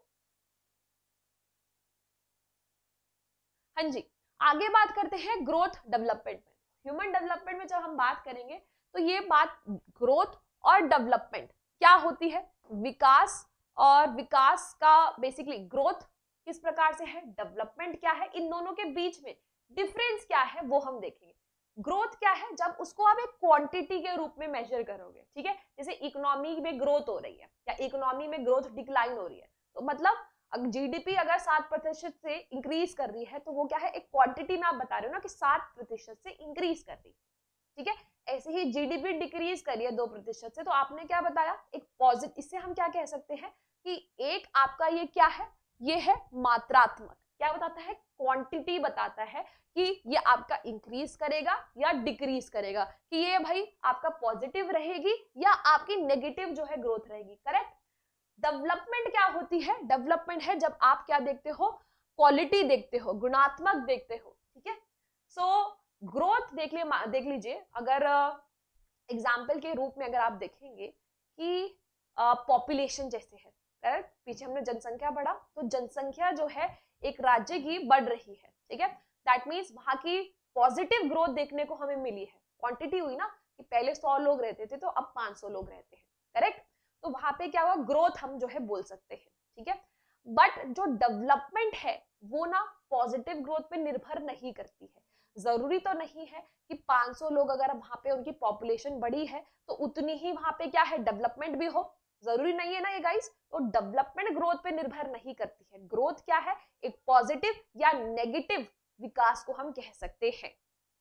हाँ जी, आगे बात करते हैं ग्रोथ डेवलपमेंट में। ह्यूमन डेवलपमेंट में जब हम बात करेंगे तो ये बात ग्रोथ और डेवलपमेंट क्या होती है, विकास, और विकास का बेसिकली ग्रोथ किस प्रकार से है, डेवलपमेंट क्या है, इन दोनों के बीच में डिफरेंस क्या है वो हम देखेंगे। ग्रोथ क्या है, जब उसको आप एक क्वांटिटी के रूप में मेजर करोगे, ठीक है। जैसे इकोनॉमी में ग्रोथ हो रही है या इकोनॉमी में ग्रोथ डिक्लाइन हो रही है, तो मतलब जीडीपी अगर सात प्रतिशत से इंक्रीज कर रही है, तो वो क्या है, एक क्वांटिटी में आप बता रहे हो ना कि सात प्रतिशत से इंक्रीज कर रही है, ठीक है। ऐसे ही जीडीपी डिक्रीज करी है दो प्रतिशत से, तो आपने क्या बताया, एक पॉजिटिव। इससे हम क्या कह सकते हैं कि एक आपका ये क्या है, ये है मात्रात्मक, क्या बताता है, क्वांटिटी बताता है कि ये आपका इंक्रीज करेगा या डिक्रीज करेगा, कि ये भाई आपका पॉजिटिव रहेगी या आपकी नेगेटिव जो है ग्रोथ रहेगी। करेक्ट। डेवलपमेंट क्या होती है, डेवलपमेंट है जब आप क्या देखते हो, क्वालिटी देखते हो, गुणात्मक देखते हो। ठीक है। सो ग्रोथ देख लिए देख लीजिए, अगर एग्जाम्पल uh, के रूप में अगर आप देखेंगे कि पॉपुलेशन uh, जैसे है, करेक्ट, पीछे हमने जनसंख्या बढ़ा, तो जनसंख्या जो है एक राज्य की बढ़ रही है। ठीक है। दैट मीन्स वहां की पॉजिटिव ग्रोथ देखने को हमें मिली है। क्वांटिटी हुई ना, कि पहले सौ लोग रहते थे तो अब पांच सौ लोग रहते हैं। करेक्ट। तो वहां पे क्या हुआ, ग्रोथ हम जो है बोल सकते हैं। ठीक है। बट जो डेवलपमेंट है वो ना पॉजिटिव ग्रोथ पे निर्भर नहीं करती है। जरूरी तो नहीं है कि पांच सौ लोग अगर वहां पे उनकी पॉपुलेशन बढ़ी है तो उतनी ही वहां पे क्या है, डेवलपमेंट भी हो, जरूरी नहीं है ना ये गाइस। तो डेवलपमेंट ग्रोथ पे निर्भर नहीं करती है। ग्रोथ क्या है, एक पॉजिटिव या नेगेटिव विकास को हम कह सकते हैं।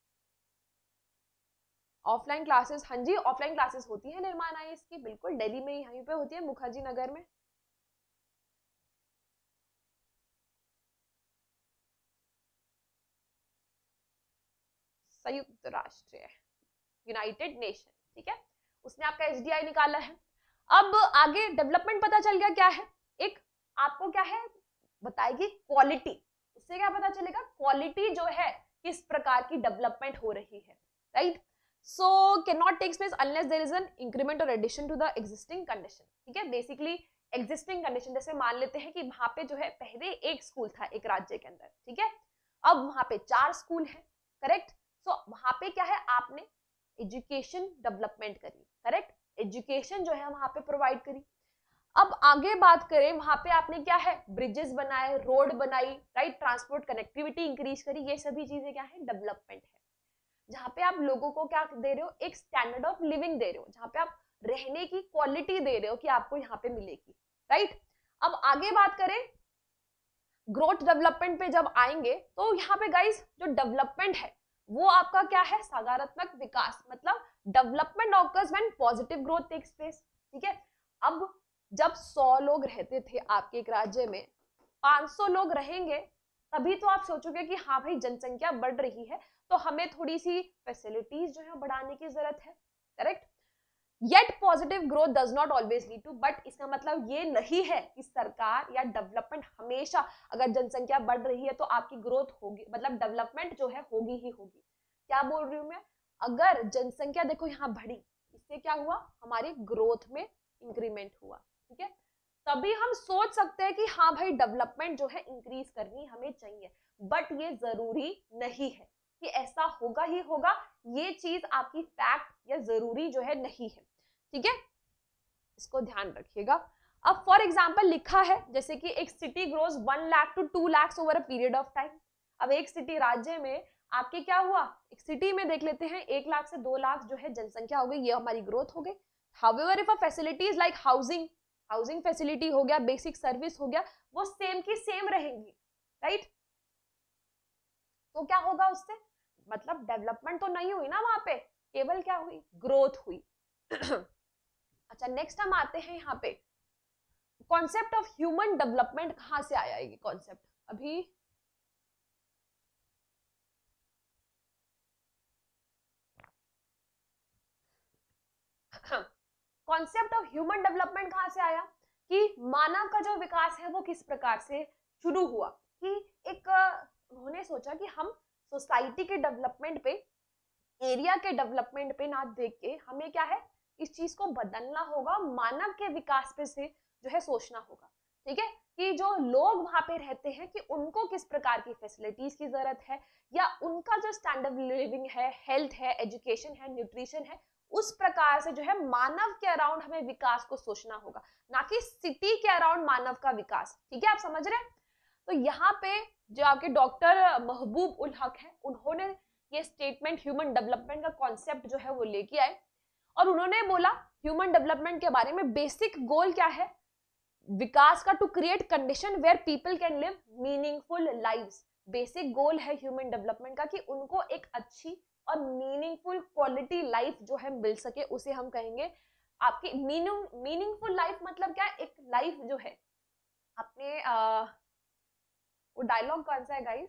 ऑफलाइन क्लासेस, हाँ जी ऑफलाइन क्लासेस होती है निर्माण आई की, बिल्कुल दिल्ली में यहीं पे होती है, मुखर्जी नगर में। संयुक्त राष्ट्र, यूनाइटेड नेशन। ठीक है। उसने आपका एसडीआई निकाला है। अब आगे डेवलपमेंट पता चल गया क्या है, एक आपको क्या है बताएगी क्वालिटी। उससे क्या पता चलेगा, क्वालिटी जो है किस प्रकार की डेवलपमेंट हो रही है। Right. So can not takes place unless there is an increment और addition to the existing condition. ठीक है। बेसिकली एग्जिस्टिंग कंडीशन, जैसे मान लेते हैं कि वहां पे जो है पहले एक स्कूल था एक राज्य के अंदर। ठीक है। अब वहां पे चार स्कूल है। करेक्ट। सो वहां पे क्या है, आपने एजुकेशन डेवलपमेंट करी। करेक्ट। एजुकेशन जो है वहां पे प्रोवाइड करी। अब आगे बात करें, वहां पे आपने क्या है, ब्रिजेस बनाए, रोड बनाई, राइट, ट्रांसपोर्ट कनेक्टिविटी इंक्रीज करी। ये सभी चीजें क्या है, डेवलपमेंट है। जहां पे आप लोगों को क्या दे रहे हो, एक स्टैंडर्ड ऑफ लिविंग दे रहे हो, जहां पे आप रहने की क्वालिटी दे रहे हो कि आपको यहाँ पे मिलेगी। राइट। अब आगे बात करें ग्रोथ डेवलपमेंट पे जब आएंगे, तो यहाँ पे गाइस जो डेवलपमेंट है वो आपका क्या है, सकारात्मक विकास, मतलब development occurs when positive growth takes place. ठीक है। अब जब सौ लोग रहते थे आपके एक राज्य में, पांच सौ लोग रहेंगे, तभी तो आप सोचोगे कि हाँ भाई जनसंख्या बढ़ रही है तो हमें थोड़ी सी फैसिलिटीज जो है बढ़ाने की जरूरत है। Correct. Yet positive growth does not always lead to, but इसका मतलब ये नहीं है कि सरकार या डेवलपमेंट हमेशा, अगर जनसंख्या बढ़ रही है तो आपकी ग्रोथ होगी, मतलब डेवलपमेंट जो है होगी ही होगी। क्या बोल रही हूँ मैं, अगर जनसंख्या देखो यहाँ बढ़ी, इससे क्या हुआ, हमारी ग्रोथ में इंक्रीमेंट हुआ। ठीक है। तभी हम सोच सकते हैं कि हाँ भाई डेवलपमेंट जो है इंक्रीज करनी हमें चाहिए, बट ये जरूरी नहीं है कि ऐसा होगा ही होगा। ये चीज आपकी फैक्ट या जरूरी जो है नहीं है। ठीक है। इसको ध्यान रखिएगा। अब फॉर एग्जाम्पल लिखा है जैसे कि एक city grows one lakh to two lakh over a period of time. अब एक सिटी राज्य में आपके क्या हुआ, एक सिटी में देख लेते हैं एक लाख से दो लाख जो है जनसंख्या हो गई, ये हमारी ग्रोथ हो गई। However if a facilities like housing, housing facility हो गया, बेसिक सर्विस हो गया, वो सेम की सेम रहेंगी। राइट। तो क्या होगा उससे, मतलब डेवलपमेंट तो नहीं हुई ना वहां पे, केवल क्या हुई, ग्रोथ हुई। अच्छा नेक्स्ट हम आते हैं यहाँ पे, कॉन्सेप्ट ऑफ ह्यूमन डेवलपमेंट कहां से आया ये कॉन्सेप्ट, अभी कॉन्सेप्ट ऑफ ह्यूमन डेवलपमेंट कहां से आया, कि मानव का जो विकास है वो किस प्रकार से शुरू हुआ, कि एक उन्होंने सोचा कि हम सोसाइटी के डेवलपमेंट पे, एरिया के डेवलपमेंट पे ना देख के हमें क्या है, इस चीज को बदलना होगा, मानव के विकास पे से जो है सोचना होगा। ठीक है। कि जो लोग वहां पे रहते हैं कि उनको किस प्रकार की फैसिलिटीज की जरूरत है, या उनका जो स्टैंडर्ड लिविंग है, हेल्थ है, एजुकेशन है, न्यूट्रिशन है, उस प्रकार से जो है मानव के अराउंड हमें विकास को सोचना होगा, ना कि सिटी के अराउंड मानव का विकास। ठीक है, आप समझ रहे हैं। तो यहाँ पे जो आपके डॉक्टर महबूब उल हक है, उन्होंने ये स्टेटमेंट ह्यूमन डेवलपमेंट का कॉन्सेप्ट जो है वो लेके आए, और उन्होंने बोला ह्यूमन डेवलपमेंट के बारे में, बेसिक गोल क्या है विकास का, to create condition where people can live meaningful lives. Basic goal है ह्यूमन डेवलपमेंट का कि उनको एक अच्छी और मीनिंगफुल क्वालिटी लाइफ जो है मिल सके, उसे हम कहेंगे आपकी मीनिंग मीनिंगफुल लाइफ। मतलब क्या, एक लाइफ जो है अपने आ, वो डायलॉग कौन सा है गाइस?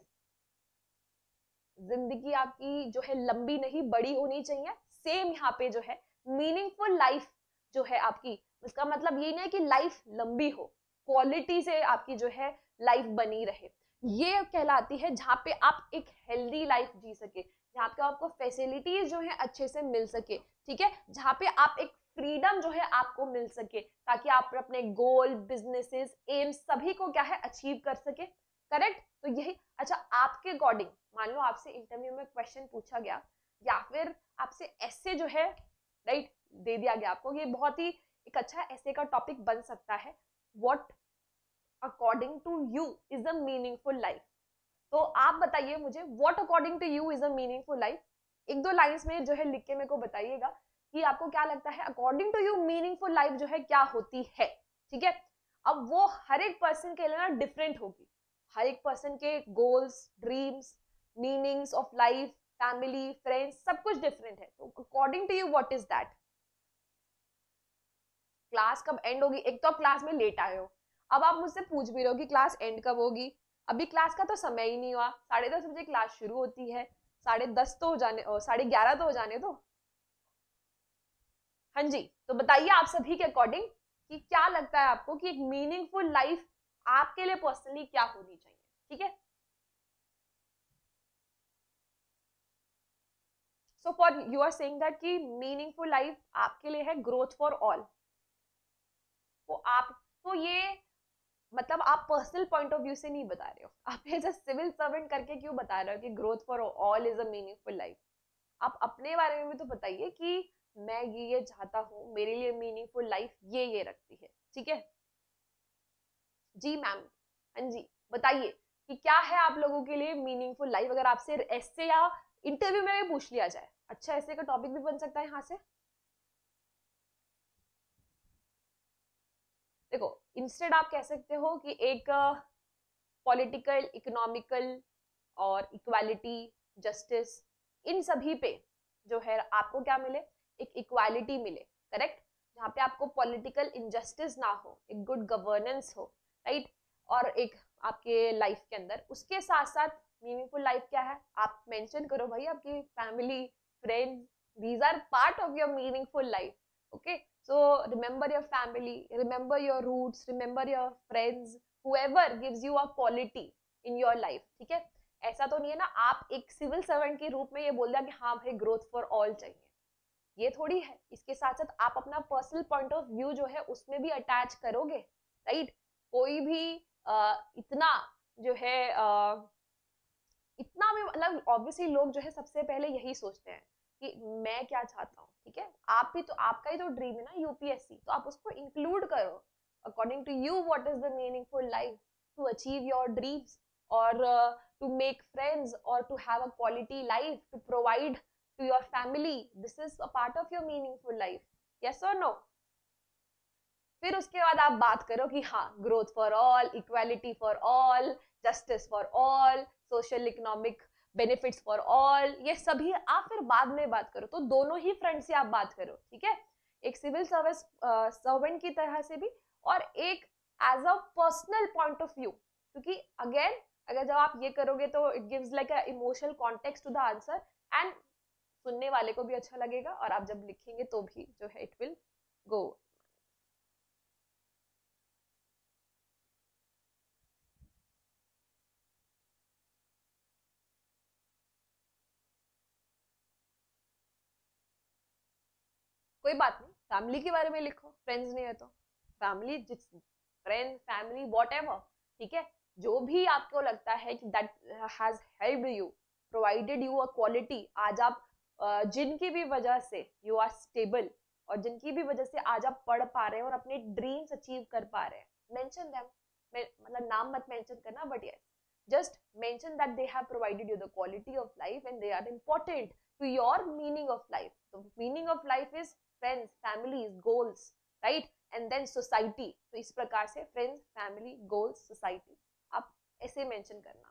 जिंदगी आपकी जो है लंबी नहीं बड़ी होनी चाहिए, सेम यहाँ पे जो है मीनिंगफुल लाइफ जो है आपकी, इसका मतलब ये नहीं कि लाइफ लंबी हो, क्वालिटी से आपकी जो है लाइफ बनी रहे, ये कहलाती है जहाँ पे आप एक हेल्दी लाइफ जी सके, जहाँ पे आपको फैसिलिटीज जो है अच्छे से मिल सके, ठीक है, जहाँ पे आप एक फ्रीडम जो है आपको मिल सके, ताकि आप अपने गोल, बिजनेसेस, एम्स सभी को क्या है अचीव कर सके। करेक्ट? तो यही, अच्छा आपके अकॉर्डिंग मान लो आपसे इंटरव्यू में क्वेश्चन पूछा गया या फिर आपसे ऐसे जो है राइट दे दिया गया आपको, ये बहुत ही एक अच्छा ऐसे का टॉपिक बन सकता है, what according to you is a meaningful life. तो आप बताइए मुझे what according to you is a meaningful life, एक दो लाइंस में जो है लिख के मेरे को बताइएगा कि आपको क्या लगता है according to you meaningful life जो है क्या होती है। ठीक है, अब वो हर एक पर्सन के लिए ना डिफरेंट होगी, हर एक पर्सन के goals, dreams, meanings of life, family, friends सब कुछ डिफरेंट है, तो according to you what is that. Class कब एंड होगी? एक तो आप क्लास में लेट आए हो, अब आप मुझसे पूछ भी रहे हो कि क्लास एंड कब होगी, अभी क्लास का तो समय ही नहीं हुआ, साढ़े दस बजे क्लास शुरू होती है, साढ़े दस तो हो जाने, साढ़े ग्यारह तो हो जाने दो। हाँ जी, तो बताइए आप सभी के अकॉर्डिंग कि क्या लगता है आपको कि एक मीनिंगफुल लाइफ आपके लिए पर्सनली क्या होनी चाहिए। ठीक है, so for you are saying that कि मीनिंगफुल लाइफ आपके लिए है ग्रोथ फॉर ऑल, तो आप तो ये मतलब आप पर्सनल पॉइंट ऑफ व्यू से नहीं बता रहे हो, आप एज अ सिविल सर्वेंट करके क्यों बता रहे हो कि growth for all is a meaningful life. आप अपने बारे में भी तो बताइए कि मैं ये ये चाहता हूँ, मेरे लिए मीनिंगफुल लाइफ ये ये रखती है। ठीक है जी मैम, हाँ जी, बताइए कि क्या है आप लोगों के लिए मीनिंगफुल लाइफ, अगर आपसे ऐसे या इंटरव्यू में भी पूछ लिया जाए, अच्छा ऐसे का टॉपिक भी बन सकता है यहाँ से। देखो, इंस्टेड आप कह सकते हो कि एक पॉलिटिकल, इकोनॉमिकल और इक्वालिटी, जस्टिस, इन सभी पे जो है आपको क्या मिले, एक इक्वालिटी मिले। करेक्ट? जहाँ पे आपको पॉलिटिकल इनजस्टिस ना हो, एक गुड गवर्नेंस हो, राइट, और एक आपके लाइफ के अंदर, उसके साथ साथ मीनिंगफुल लाइफ क्या है आप मेंशन करो भाई, आपकी family, friends, these are part of your meaningful life. Okay, so remember your family, remember your roots, remember your friends, whoever gives you a quality in your life। ठीक है, ऐसा तो नहीं है ना आप एक सिविल सर्वेंट के रूप में ये बोल दिया कि हाँ भाई ग्रोथ फॉर ऑल चाहिए, ये थोड़ी है। इसके साथ साथ आप अपना पर्सनल पॉइंट ऑफ व्यू जो है उसमें भी अटैच करोगे, राइट। कोई भी आ, इतना जो है आ, इतना भी मतलब ऑब्वियसली लोग जो है सबसे पहले यही सोचते हैं कि मैं क्या चाहता हूँ। ठीक है, आप भी तो, आपका ही तो ड्रीम है ना यूपीएससी, तो आप उसको इंक्लूड करो according to you what is the meaningful life to achieve your dreams, और टू मेक फ्रेंड्स, और to have a quality life, to provide to your family, this is a part of your meaningful life. Yes और no? फिर उसके बाद आप बात करो कि हाँ growth for all, equality for all, justice for all, social economic benefits for all, ये सभी आप फिर बाद में बात करो, तो दोनों ही फ्रंट से आप बात करो। ठीक है, एक सिविल सर्विस सर्वेंट की तरह से भी, और एक as a personal point of view, क्योंकि अगेन अगर जब आप ये करोगे तो it gives like a emotional context to the answer, and सुनने वाले को भी अच्छा लगेगा, और आप जब लिखेंगे तो भी जो है इट विल गो। कोई बात नहीं, फैमिली के बारे में लिखो, फ्रेंड्स नहीं है तो फैमिली, जिस फ्रेंड, फैमिली, वॉट एवर। ठीक है, जो भी आपको लगता है कि that has helped you, provided you a quality, आज आप uh, जिनकी भी वजह से यू आर स्टेबल, और जिनकी भी वजह से आज आप पढ़ पा रहे हैं और अपने ड्रीम्स अचीव कर पा रहे हैं, मेंशन देम, मतलब नाम मत मेंशन करना, but yes just mention that they have provided you the quality of life and they are important to your meaning of life. So meaning of life is friends, families, goals, right, and then society. तो इस प्रकार से friends, family, goals, society आप ऐसे mention करना।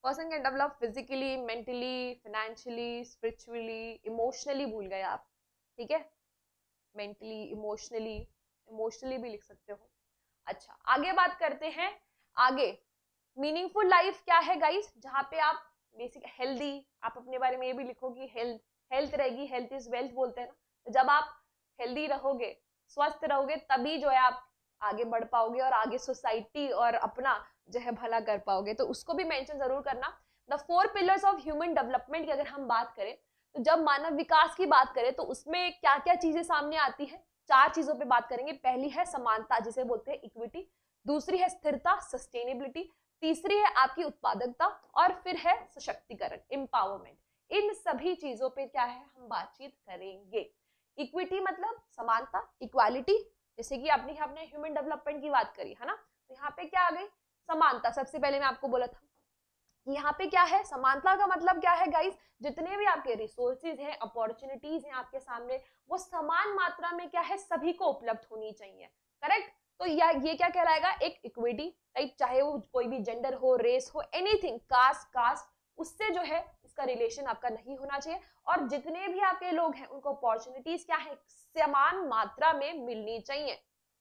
Person can develop physically, mentally, financially, spiritually, emotionally भूल गए आप, ठीक है, मेंटली, इमोशनली, इमोशनली भी लिख सकते हो। अच्छा, आगे बात करते हैं। आगे मीनिंगफुल लाइफ क्या है गाइस, जहाँ पे आप बेसिक हेल्दी, आप अपने बारे में ये भी लिखो कि हेल्थ हेल्थ रहेगी, हेल्थ इज वेल्थ बोलते हैं ना, तो जब आप हेल्दी रहोगे, स्वस्थ रहोगे, तभी जो है आप आगे बढ़ पाओगे और आगे सोसाइटी और अपना जो है भला कर पाओगे। तो उसको भी मेंशन जरूर करना। The four pillars of human development की अगर हम बात करें, तो जब मानव विकास की बात करें तो उसमें क्या क्या चीजें सामने आती है, चार चीजों पे बात करेंगे। पहली है समानता, जिसे बोलते हैं इक्विटी, दूसरी है स्थिरता, सस्टेनेबिलिटी, तीसरी है आपकी उत्पादकता, और फिर है सशक्तिकरण, एम्पावरमेंट। इन सभी चीजों पे क्या है हम बातचीत करेंगे। इक्विटी मतलब समानता, इक्वालिटी, जैसे कि आपने आपने ह्यूमन डेवलपमेंट की बात करी है ना, तो यहाँ पे क्या आ गई, समानता। सबसे पहले मैं आपको बोला था यहाँ पे क्या है, समानता का मतलब क्या है गाइस, जितने भी आपके रिसोर्सेज हैं, अपॉर्चुनिटीज हैं आपके सामने, वो समान मात्रा में क्या है सभी को उपलब्ध होनी चाहिए, करेक्ट। तो या ये क्या कहलाएगा, एक इक्विटी, राइट, चाहे वो कोई भी जेंडर हो, रेस हो, एनीथिंग, कास्ट कास्ट उससे जो है इसका रिलेशन आपका नहीं होना चाहिए, और जितने भी आपके लोग हैं उनको अपॉर्चुनिटीज क्या है समान मात्रा में मिलनी चाहिए।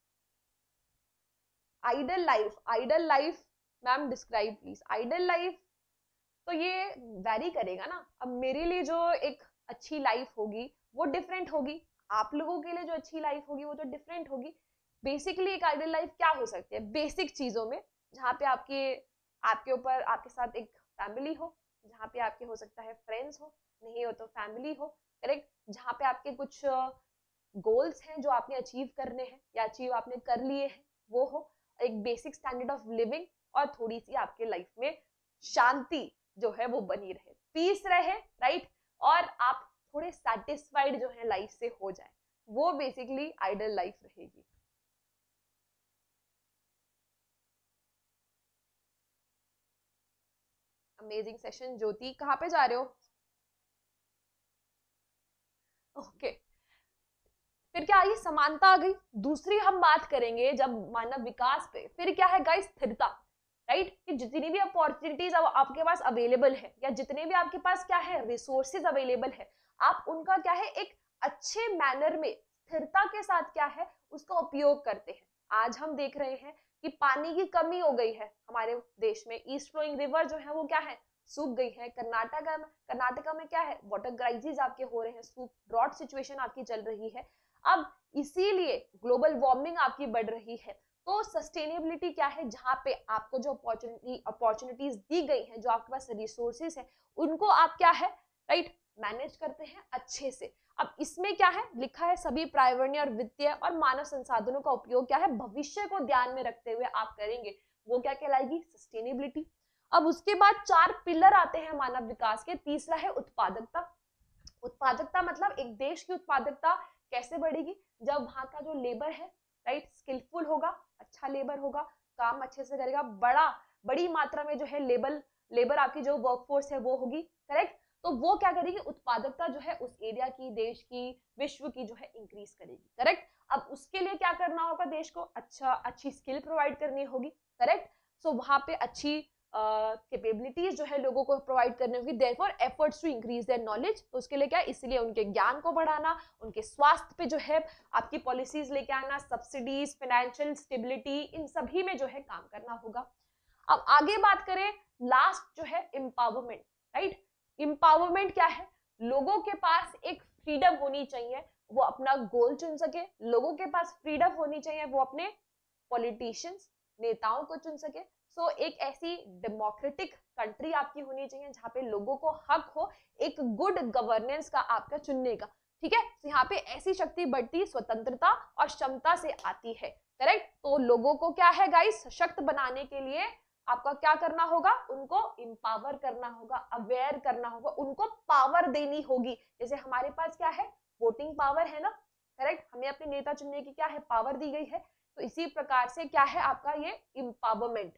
Ideal life, ideal life ma'am describe please, ideal life तो ये वैरी करेगा ना। अब मेरे लिए जो एक अच्छी लाइफ होगी वो डिफरेंट होगी, आप लोगों के लिए जो अच्छी लाइफ होगी वो तो डिफरेंट होगी। बेसिकली एक आइडियल लाइफ क्या हो सकती है, बेसिक चीजों में, जहाँ पे आपके आपके ऊपर आपके साथ एक फैमिली हो, जहाँ पे आपके हो सकता है फ्रेंड्स हो, नहीं हो तो फैमिली हो, करेक्ट, जहाँ पे आपके कुछ गोल्स हैं जो आपने अचीव करने हैं या अचीव आपने कर लिए हैं वो हो, एक बेसिक स्टैंडर्ड ऑफ लिविंग, और थोड़ी सी आपके लाइफ में शांति जो है वो बनी रहे, पीस रहे, राइट, और आप थोड़े सेटिस्फाइड जो है लाइफ से हो जाए, वो बेसिकली आइडल लाइफ रहेगी। Amazing session. ज्योति कहाँ पे जा रहे हो? Okay okay. फिर क्या आई, समानता आ गई। दूसरी हम बात करेंगे जब मानव विकास पे, फिर क्या है गाइस, स्थिरता, राइट, कि जितनी भी अपॉर्चुनिटीज आपके पास अवेलेबल है, या जितने भी आपके पास क्या है रिसोर्सेज अवेलेबल है, आप उनका क्या है एक अच्छे मैनर में स्थिरता के साथ क्या है उसका उपयोग करते हैं। आज हम देख रहे हैं कि पानी की कमी हो गई है हमारे देश में, ईस्ट फ्लोइंग रिवर जो है वो क्या है सूख गई है। कर्नाटका में कर्नाटका में क्या है वाटर क्राइसिस आपके हो रहे हैं, सूख ड्रॉट सिचुएशन आपकी चल रही है। अब इसीलिए ग्लोबल वार्मिंग आपकी बढ़ रही है। तो सस्टेनेबिलिटी क्या है, जहाँ पे आपको जो अपॉर्चुनिटी अपॉर्चुनिटीज दी गई हैं, जो आपके पास रिसोर्सेज है, उनको आप क्या है राइट मैनेज करते हैं अच्छे से। अब इसमें क्या है लिखा है, सभी पर्यावरणीय और वित्तीय और मानव संसाधनों का उपयोग क्या है भविष्य को ध्यान में रखते हुए आप करेंगे, वो क्या कहलाएगी सस्टेनेबिलिटी। अब उसके बाद चार पिलर आते हैं मानव विकास के। तीसरा है उत्पादकता। उत्पादकता मतलब एक देश की उत्पादकता कैसे बढ़ेगी, जब वहां का जो लेबर है राइट स्किलफुल होगा, अच्छा लेबर होगा, काम अच्छे से करेगा, बड़ा बड़ी मात्रा में जो है लेबर लेबर आपकी जो वर्कफोर्स है वो होगी, करेक्ट। तो वो क्या करेगी, उत्पादकता जो है उस एरिया की, देश की, विश्व की जो है इंक्रीज करेगी, करेक्ट। अब उसके लिए क्या करना होगा, देश को अच्छा अच्छी स्किल प्रोवाइड करनी होगी, करेक्ट। सो वहां पे अच्छी कैपेबिलिटीज uh, जो है लोगों को प्रोवाइड करने होगी, therefore efforts to increase their knowledge. तो उसके लिए क्या, इसलिए उनके ज्ञान को बढ़ाना, उनके स्वास्थ्य पे जो है आपकी पॉलिसीज लेके आना, सब्सिडीज, फाइनेंशियल स्टेबिलिटी, इन सभी में जो है काम करना होगा। अब आगे बात करें, लास्ट जो है एम्पावरमेंट, राइट। एम्पावरमेंट क्या है, लोगों के पास एक फ्रीडम होनी चाहिए, वो अपना गोल चुन सके, लोगों के पास फ्रीडम होनी चाहिए, वो अपने पॉलिटिशियंस नेताओं को चुन सके। सो so, एक ऐसी डेमोक्रेटिक कंट्री आपकी होनी चाहिए जहाँ पे लोगों को हक हो एक गुड गवर्नेंस का आपका चुनने का, ठीक है। तो यहाँ पे ऐसी शक्ति बढ़ती स्वतंत्रता और क्षमता से आती है, करेक्ट। तो लोगों को क्या है गाइस सशक्त बनाने के लिए आपका क्या करना होगा, उनको एम्पावर करना होगा, अवेयर करना होगा, उनको पावर देनी होगी। जैसे हमारे पास क्या है वोटिंग पावर है ना, करेक्ट, हमें अपने नेता चुनने की क्या है पावर दी गई है। तो इसी प्रकार से क्या है आपका ये एम्पावरमेंट।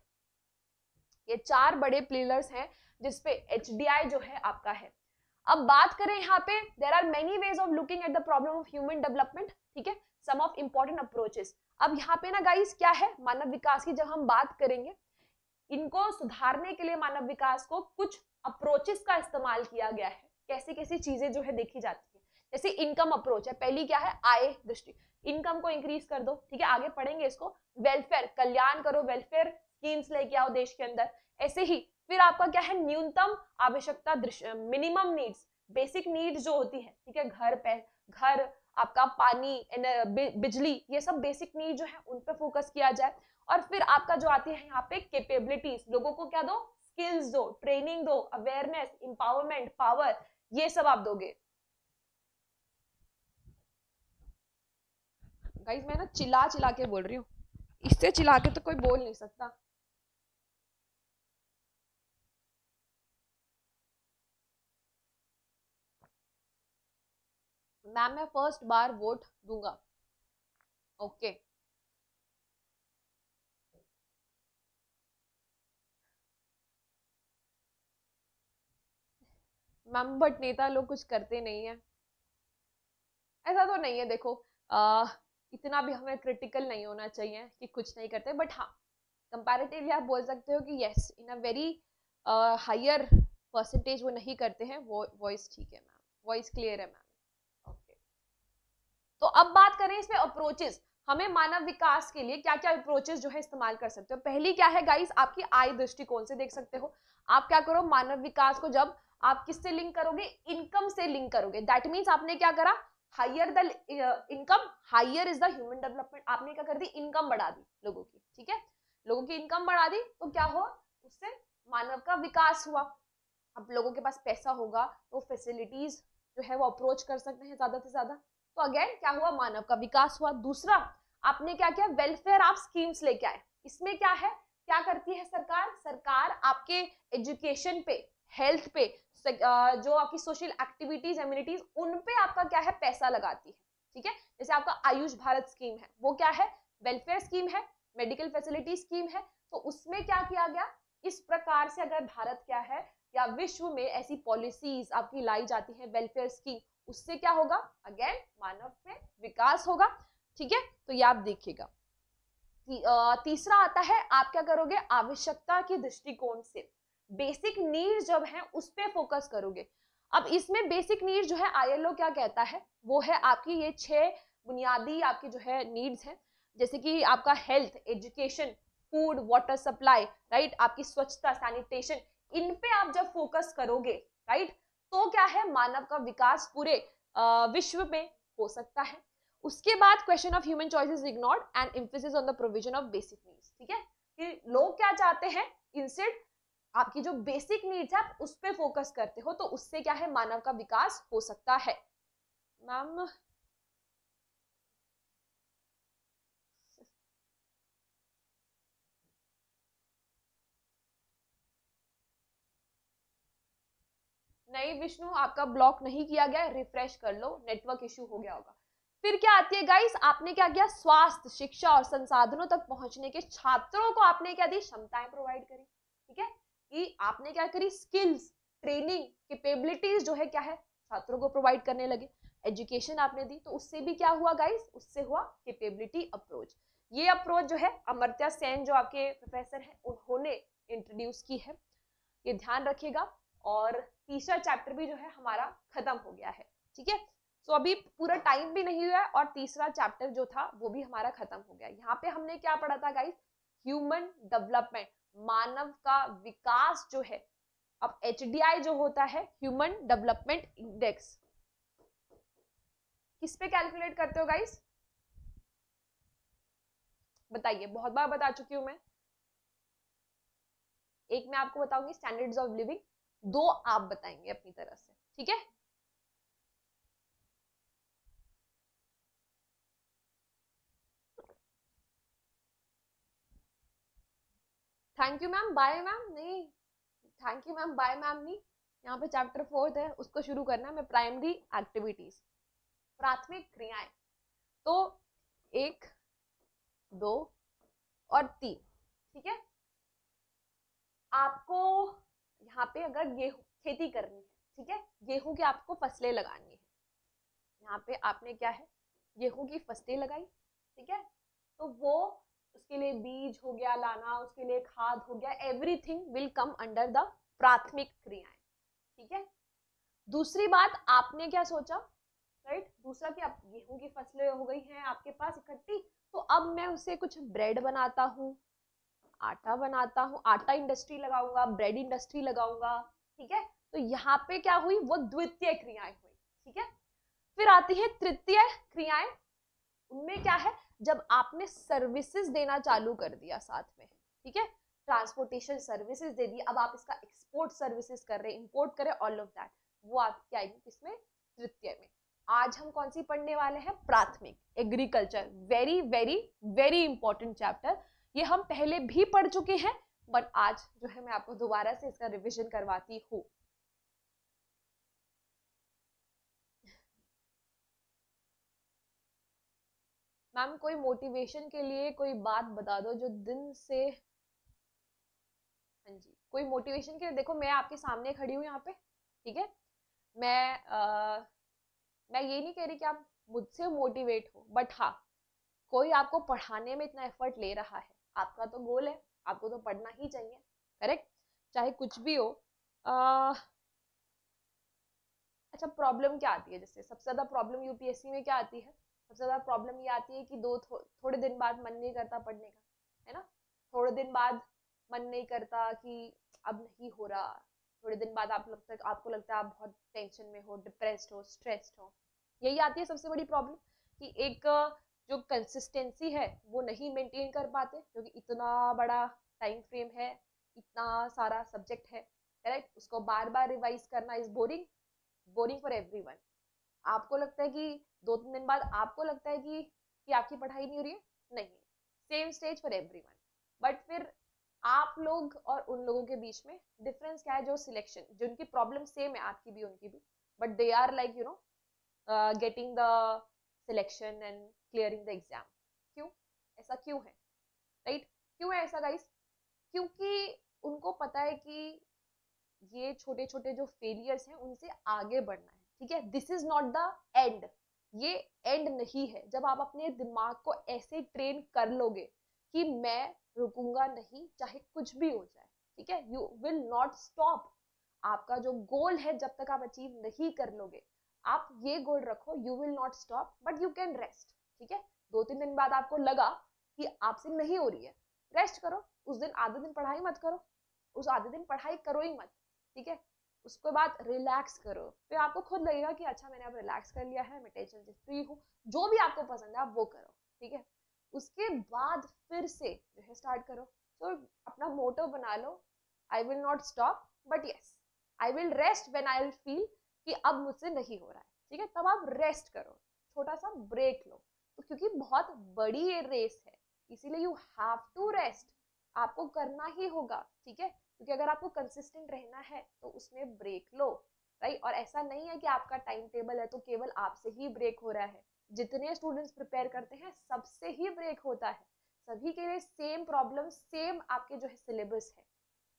ये चार बड़े पिलर्स हैं जिसपे एच डी आई जो है आपका है। अब बात करें यहाँ पे, there are many ways of looking at the problem of human development, ठीक है, सम ऑफ इंपॉर्टेंट अप्रोचेस। अब यहाँ पे ना गाइस क्या है मानव विकास की जब हम बात करेंगे, इनको सुधारने के लिए मानव विकास को कुछ अप्रोचेस का इस्तेमाल किया गया है। कैसी कैसी चीजें जो है देखी जाती है, जैसे इनकम अप्रोच है। पहली क्या है, आय दृष्टि, इनकम को इंक्रीज कर दो, ठीक है, आगे पढ़ेंगे इसको। वेलफेयर, कल्याण करो, वेलफेयर स्कीम्स लेके आओ देश के अंदर। ऐसे ही फिर आपका क्या है, न्यूनतम आवश्यकता, मिनिमम नीड्स, बेसिक नीड्स जो होती है, ठीक है, घर पे घर आपका पानी, बिजली, ये सब बेसिक नीड जो है उन पे फोकस किया जाए। और फिर आपका जो आती है यहाँ पे कैपेबिलिटीज, लोगों को क्या दो, स्किल्स दो, ट्रेनिंग दो, अवेयरनेस, एम्पावरमेंट, पावर, ये सब आप दोगे। गाइस मैं ना चिल्ला चिल्ला के बोल रही हूँ, इससे चिल्ला के तो कोई बोल नहीं सकता। मैम मैं फर्स्ट बार वोट दूंगा। ओके मैम, बट नेता लोग कुछ करते नहीं है। ऐसा तो नहीं है, देखो आ, इतना भी हमें क्रिटिकल नहीं होना चाहिए कि कुछ नहीं करते, बट हाँ कंपैरेटिवली आप बोल सकते हो कि yes in a very higher percentage वो नहीं करते हैं। वो वॉइस ठीक है मैम, वॉइस क्लियर है मैम। ओके तो अब बात करें इसमें अप्रोचेस, हमें मानव विकास के लिए क्या क्या अप्रोचेस जो है इस्तेमाल कर सकते हो। पहली क्या है गाइस, आपकी आय दृष्टिकोण से देख सकते हो। आप क्या करो, मानव विकास को जब आप किससे लिंक करोगे, इनकम से लिंक करोगे। दैट मीन्स आपने क्या करा, higher the income higher is the human development. आपने क्या कर दी, इनकम बढ़ा दी लोगों की, ठीक है, लोगों की इनकम बढ़ा दी तो क्या हुआ, उससे मानव का विकास हुआ। अब लोगों के पास पैसा होगा तो फैसिलिटीज जो है वो अप्रोच कर सकते हैं ज्यादा से ज्यादा, तो अगेन क्या हुआ, मानव का विकास हुआ। दूसरा आपने क्या किया, वेलफेयर आप स्कीम्स लेके आए। इसमें क्या है, क्या करती है सरकार, सरकार आपके एजुकेशन पे, हेल्थ पे, जो आपकी सोशल एक्टिविटीज, एम्यूनिटीज, उन पे आपका क्या है, पैसा लगाती है, ठीक है। जैसे आपका आयुष भारत स्कीम है, वो क्या है, वेलफेयर स्कीम है, मेडिकल फैसिलिटी स्कीम है। तो उसमें क्या किया गया, इस प्रकार से अगर भारत क्या है या विश्व में ऐसी पॉलिसीज आपकी लाई जाती है, वेलफेयर स्कीम, उससे क्या होगा, अगेन मानव में विकास होगा, ठीक है। तो ये आप देखिएगा। ती, तीसरा आता है, आप क्या करोगे, आवश्यकता के दृष्टिकोण से बेसिक नीड जब है उस पे फोकस करोगे। अब इसमें बेसिक नीड जो है आईएलओ क्या कहता है, वो है आपकी ये छह बुनियादी आपकी जो है नीड्स है, जैसे कि आपका health, education, food, water supply, right, आपकी स्वच्छता, सैनिटेशन, इन पे आप जब फोकस करोगे, राइट, तो क्या है, मानव का विकास पूरे विश्व में हो सकता है। उसके बाद question of human choice is ignored and emphasis on the provision of basic needs, ठीक है, कि लोग क्या चाहते हैं, इंस्टेड आपकी जो बेसिक नीड्स है आप उस पे फोकस करते हो, तो उससे क्या है, मानव का विकास हो सकता है। मैम नहीं विष्णु, आपका ब्लॉक नहीं किया गया, रिफ्रेश कर लो, नेटवर्क इश्यू हो गया होगा। फिर क्या आती है गाइस, आपने क्या किया, स्वास्थ्य, शिक्षा और संसाधनों तक पहुंचने के छात्रों को आपने क्या दी, क्षमताएं प्रोवाइड करी, ठीक है, कि आपने क्या करी, स्किल्स, ट्रेनिंग, कैपेबिलिटीज जो है क्या है, छात्रों को प्रोवाइड करने लगे। एजुकेशन आपने दी, तो उससे भी क्या हुआ गाइस, उससे हुआ कैपेबिलिटी अप्रोच। ये अप्रोच जो है अमर्त्य सेन जो आपके प्रोफेसर हैं उन्होंने इंट्रोड्यूस की है, ये ध्यान रखिएगा। और तीसरा चैप्टर भी जो है हमारा खत्म हो गया है, ठीक है। सो अभी पूरा टाइम भी नहीं हुआ है और तीसरा चैप्टर जो था वो भी हमारा खत्म हो गया। यहाँ पे हमने क्या पढ़ा था गाइस, ह्यूमन डेवलपमेंट, मानव का विकास जो है। अब एचडीआई जो होता है, ह्यूमन डेवलपमेंट इंडेक्स, किस पे कैलकुलेट करते हो गाइस, बताइए, बहुत बार बता चुकी हूं मैं। एक मैं आपको बताऊंगी स्टैंडर्ड्स ऑफ लिविंग, दो आप बताएंगे अपनी तरफ से, ठीक है। Thank you ma'am, bye ma'am, नहीं thank you ma'am, bye ma'am नहीं, यहाँ पे चैप्टर फोर्थ है उसको शुरू करना है। मैं प्राइमरी एक्टिविटीज, प्राथमिक क्रियाएं, तो एक, दो और तीन, ठीक है। आपको यहाँ पे अगर गेहूं खेती करनी है, ठीक है, गेहूं की आपको फसलें लगानी है, यहाँ पे आपने क्या है, गेहूं की फसलें लगाई, ठीक है, तो वो उसके लिए बीज हो गया लाना, उसके लिए खाद हो गया, everything will come under the प्राथमिक क्रियाएं, ठीक है। दूसरी बात, आपने क्या सोचा, राइट, दूसरा कि आप गेहूं की फसलें हो गई हैं आपके पास इकट्ठी, तो अब मैं उसे कुछ ब्रेड बनाता हूँ, आटा बनाता हूँ, आटा इंडस्ट्री लगाऊंगा, ब्रेड इंडस्ट्री लगाऊंगा, ठीक है। तो यहाँ पे क्या हुई, वो द्वितीय क्रियाएं हुई, ठीक है। फिर आती है तृतीय क्रियाएं, उनमें क्या है, जब आपने सर्विसेज देना चालू कर दिया साथ में, ठीक है, ट्रांसपोर्टेशन सर्विसेज दे दी, अब आप इसका एक्सपोर्ट सर्विसेज कर रहे हैं, इंपोर्ट करें, ऑल ऑफ दैट, वो आपकी आएगी किसमें, तृतीय में। आज हम कौन सी पढ़ने वाले हैं, प्राथमिक, agriculture, very very very important chapter. ये हम पहले भी पढ़ चुके हैं, बट आज जो है मैं आपको दोबारा से इसका रिविजन करवाती हूँ। मैम कोई मोटिवेशन के लिए कोई बात बता दो जो दिन से, हाँ जी, कोई मोटिवेशन के लिए, देखो मैं आपके सामने खड़ी हूँ यहाँ पे, ठीक है, मैं आ, मैं ये नहीं कह रही कि आप मुझसे मोटिवेट हो, बट हाँ, कोई आपको पढ़ाने में इतना एफर्ट ले रहा है, आपका तो गोल है, आपको तो पढ़ना ही चाहिए, करेक्ट, चाहे कुछ भी हो। आ, अच्छा, प्रॉब्लम क्या आती है, जैसे सबसे ज्यादा प्रॉब्लम यूपीएससी में क्या आती है, सबसे ज्यादा प्रॉब्लम ये आती है कि दो थो, थोड़े दिन बाद मन नहीं करता पढ़ने का, है ना, थोड़े दिन बाद मन नहीं करता कि अब नहीं हो रहा, थोड़े दिन बाद आप लगता है, आपको लगता है आप बहुत टेंशन में हो, डिप्रेस्ड हो, स्ट्रेस्ड हो, यही आती है सबसे बड़ी प्रॉब्लम, कि एक जो कंसिस्टेंसी है वो नहीं मेंटेन कर पाते, क्योंकि इतना बड़ा टाइम फ्रेम है, इतना सारा सब्जेक्ट है, करेक्ट, उसको बार बार रिवाइज करना is boring, boring for everyone. आपको लगता है कि दो तीन दिन बाद आपको लगता है कि कि आपकी पढ़ाई नहीं हो रही है, नहीं, same stage for everyone, but फिर आप लोग और उन लोगों के बीच में डिफरेंस क्या है, जो सिलेक्शन, जिनकी प्रॉब्लम सेम है, आपकी भी उनकी भी, but they are like you know getting the selection and clearing the exam. क्यों, ऐसा क्यों है, राइट right? क्यों है ऐसा गाइस, क्योंकि उनको पता है कि ये छोटे छोटे जो फेलियर्स हैं उनसे आगे बढ़ना है, ठीक है, this is not the end, ये एंड नहीं है। जब आप अपने दिमाग को ऐसे ट्रेन कर लोगे कि मैं रुकूंगा नहीं चाहे कुछ भी हो जाए, ठीक है, यू विल नॉट स्टॉप, आपका जो गोल है जब तक आप अचीव नहीं कर लोगे, आप ये गोल रखो, you will not stop but you can rest, ठीक है। दो तीन दिन बाद आपको लगा कि आपसे नहीं हो रही है, रेस्ट करो, उस दिन आधे दिन पढ़ाई मत करो, उस आधे दिन पढ़ाई करो ही मत, ठीक है, उसके बाद रिलैक्स करो, फिर आपको खुद लगेगा कि अच्छा मैंने अब रिलैक्स कर लिया है, मैं टेंशन से फ्री हूँ, जो भी आपको पसंद है आप वो करो, ठीक है। उसके बाद फिर से जो है स्टार्ट करो, तो अपना मोटो बना लो, I will not stop but yes I will rest when I will feel कि अब मुझसे नहीं हो रहा है, ठीक है, तब आप रेस्ट करो, छोटा सा ब्रेक लो, तो क्योंकि बहुत बड़ी ये रेस है, इसीलिए यू हैव टू रेस्ट, आपको करना ही होगा, ठीक है, क्योंकि अगर आपको कंसिस्टेंट रहना है तो उसमें ब्रेक लो, राइट। और ऐसा नहीं है कि आपका टाइम टेबल है तो केवल आपसे ही ब्रेक हो रहा है, जितने स्टूडेंट्स प्रिपेयर करते हैं सबसे ही ब्रेक होता है, सभी के लिए सेम प्रॉब्लम, सेम आपके जो है सिलेबस है।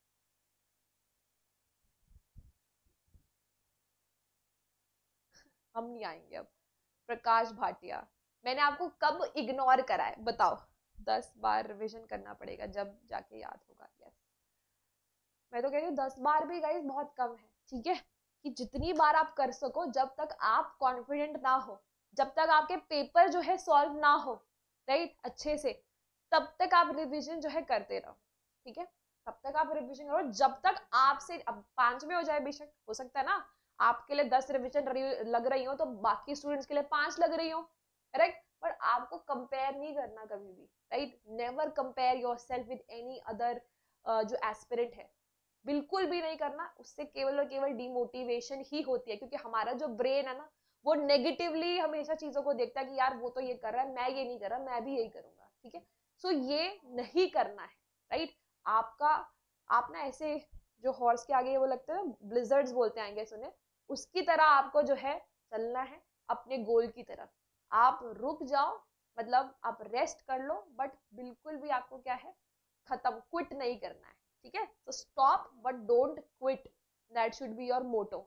हम नहीं आएंगे अब, प्रकाश भाटिया, मैंने आपको कब इग्नोर करा है बताओ, दस बार रिविजन करना पड़ेगा जब जाके याद होगा, यस, मैं तो कह रही हूँ दस बार भी गाइस बहुत कम है, ठीक है, कि जितनी बार आप कर सको, जब तक आप कॉन्फिडेंट ना हो, जब तक आपके पेपर जो है सॉल्व ना हो, राइट, अच्छे से, तब तक आप रिविजन जो है करते रहो, ठीक है, तब तक आप रिविजन करो, जब तक आपसे, अब पांच में हो जाए बेशक, हो सकता है ना आपके लिए दस रिविजन लग रही हो तो बाकी स्टूडेंट्स के लिए पांच लग रही हो, करेक्ट, पर आपको कंपेयर नहीं करना कभी भी, right, never compare yourself with any other जो एस्पिरेंट है, बिल्कुल भी नहीं करना, उससे केवल और केवल डिमोटिवेशन ही होती है, क्योंकि हमारा जो ब्रेन है ना वो नेगेटिवली हमेशा चीजों को देखता है कि यार वो तो ये कर रहा है, मैं ये नहीं कर रहा, मैं भी यही करूंगा, ठीक है, सो ये नहीं करना है, राइट, आपका, आप ना ऐसे जो हॉर्स के आगे वो लगता है ब्लिजर्ड्स बोलते हैं सुने, उसकी तरह आपको जो है चलना है अपने गोल की तरफ, आप रुक जाओ, मतलब आप रेस्ट कर लो, बट बिल्कुल भी आपको क्या है, खत्म, क्विट नहीं करना है, ठीक है, तो stop but don't quit, that should be your motto.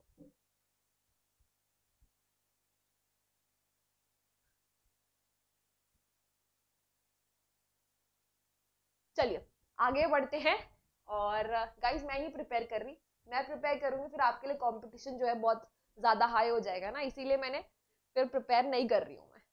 चलिए आगे बढ़ते हैं। और गाइज मैं ही प्रिपेयर कर रही, मैं प्रिपेयर करूंगी फिर आपके लिए कंपटीशन जो है बहुत ज्यादा हाई हो जाएगा ना, इसीलिए मैंने फिर प्रिपेयर नहीं कर रही हूँ। मैं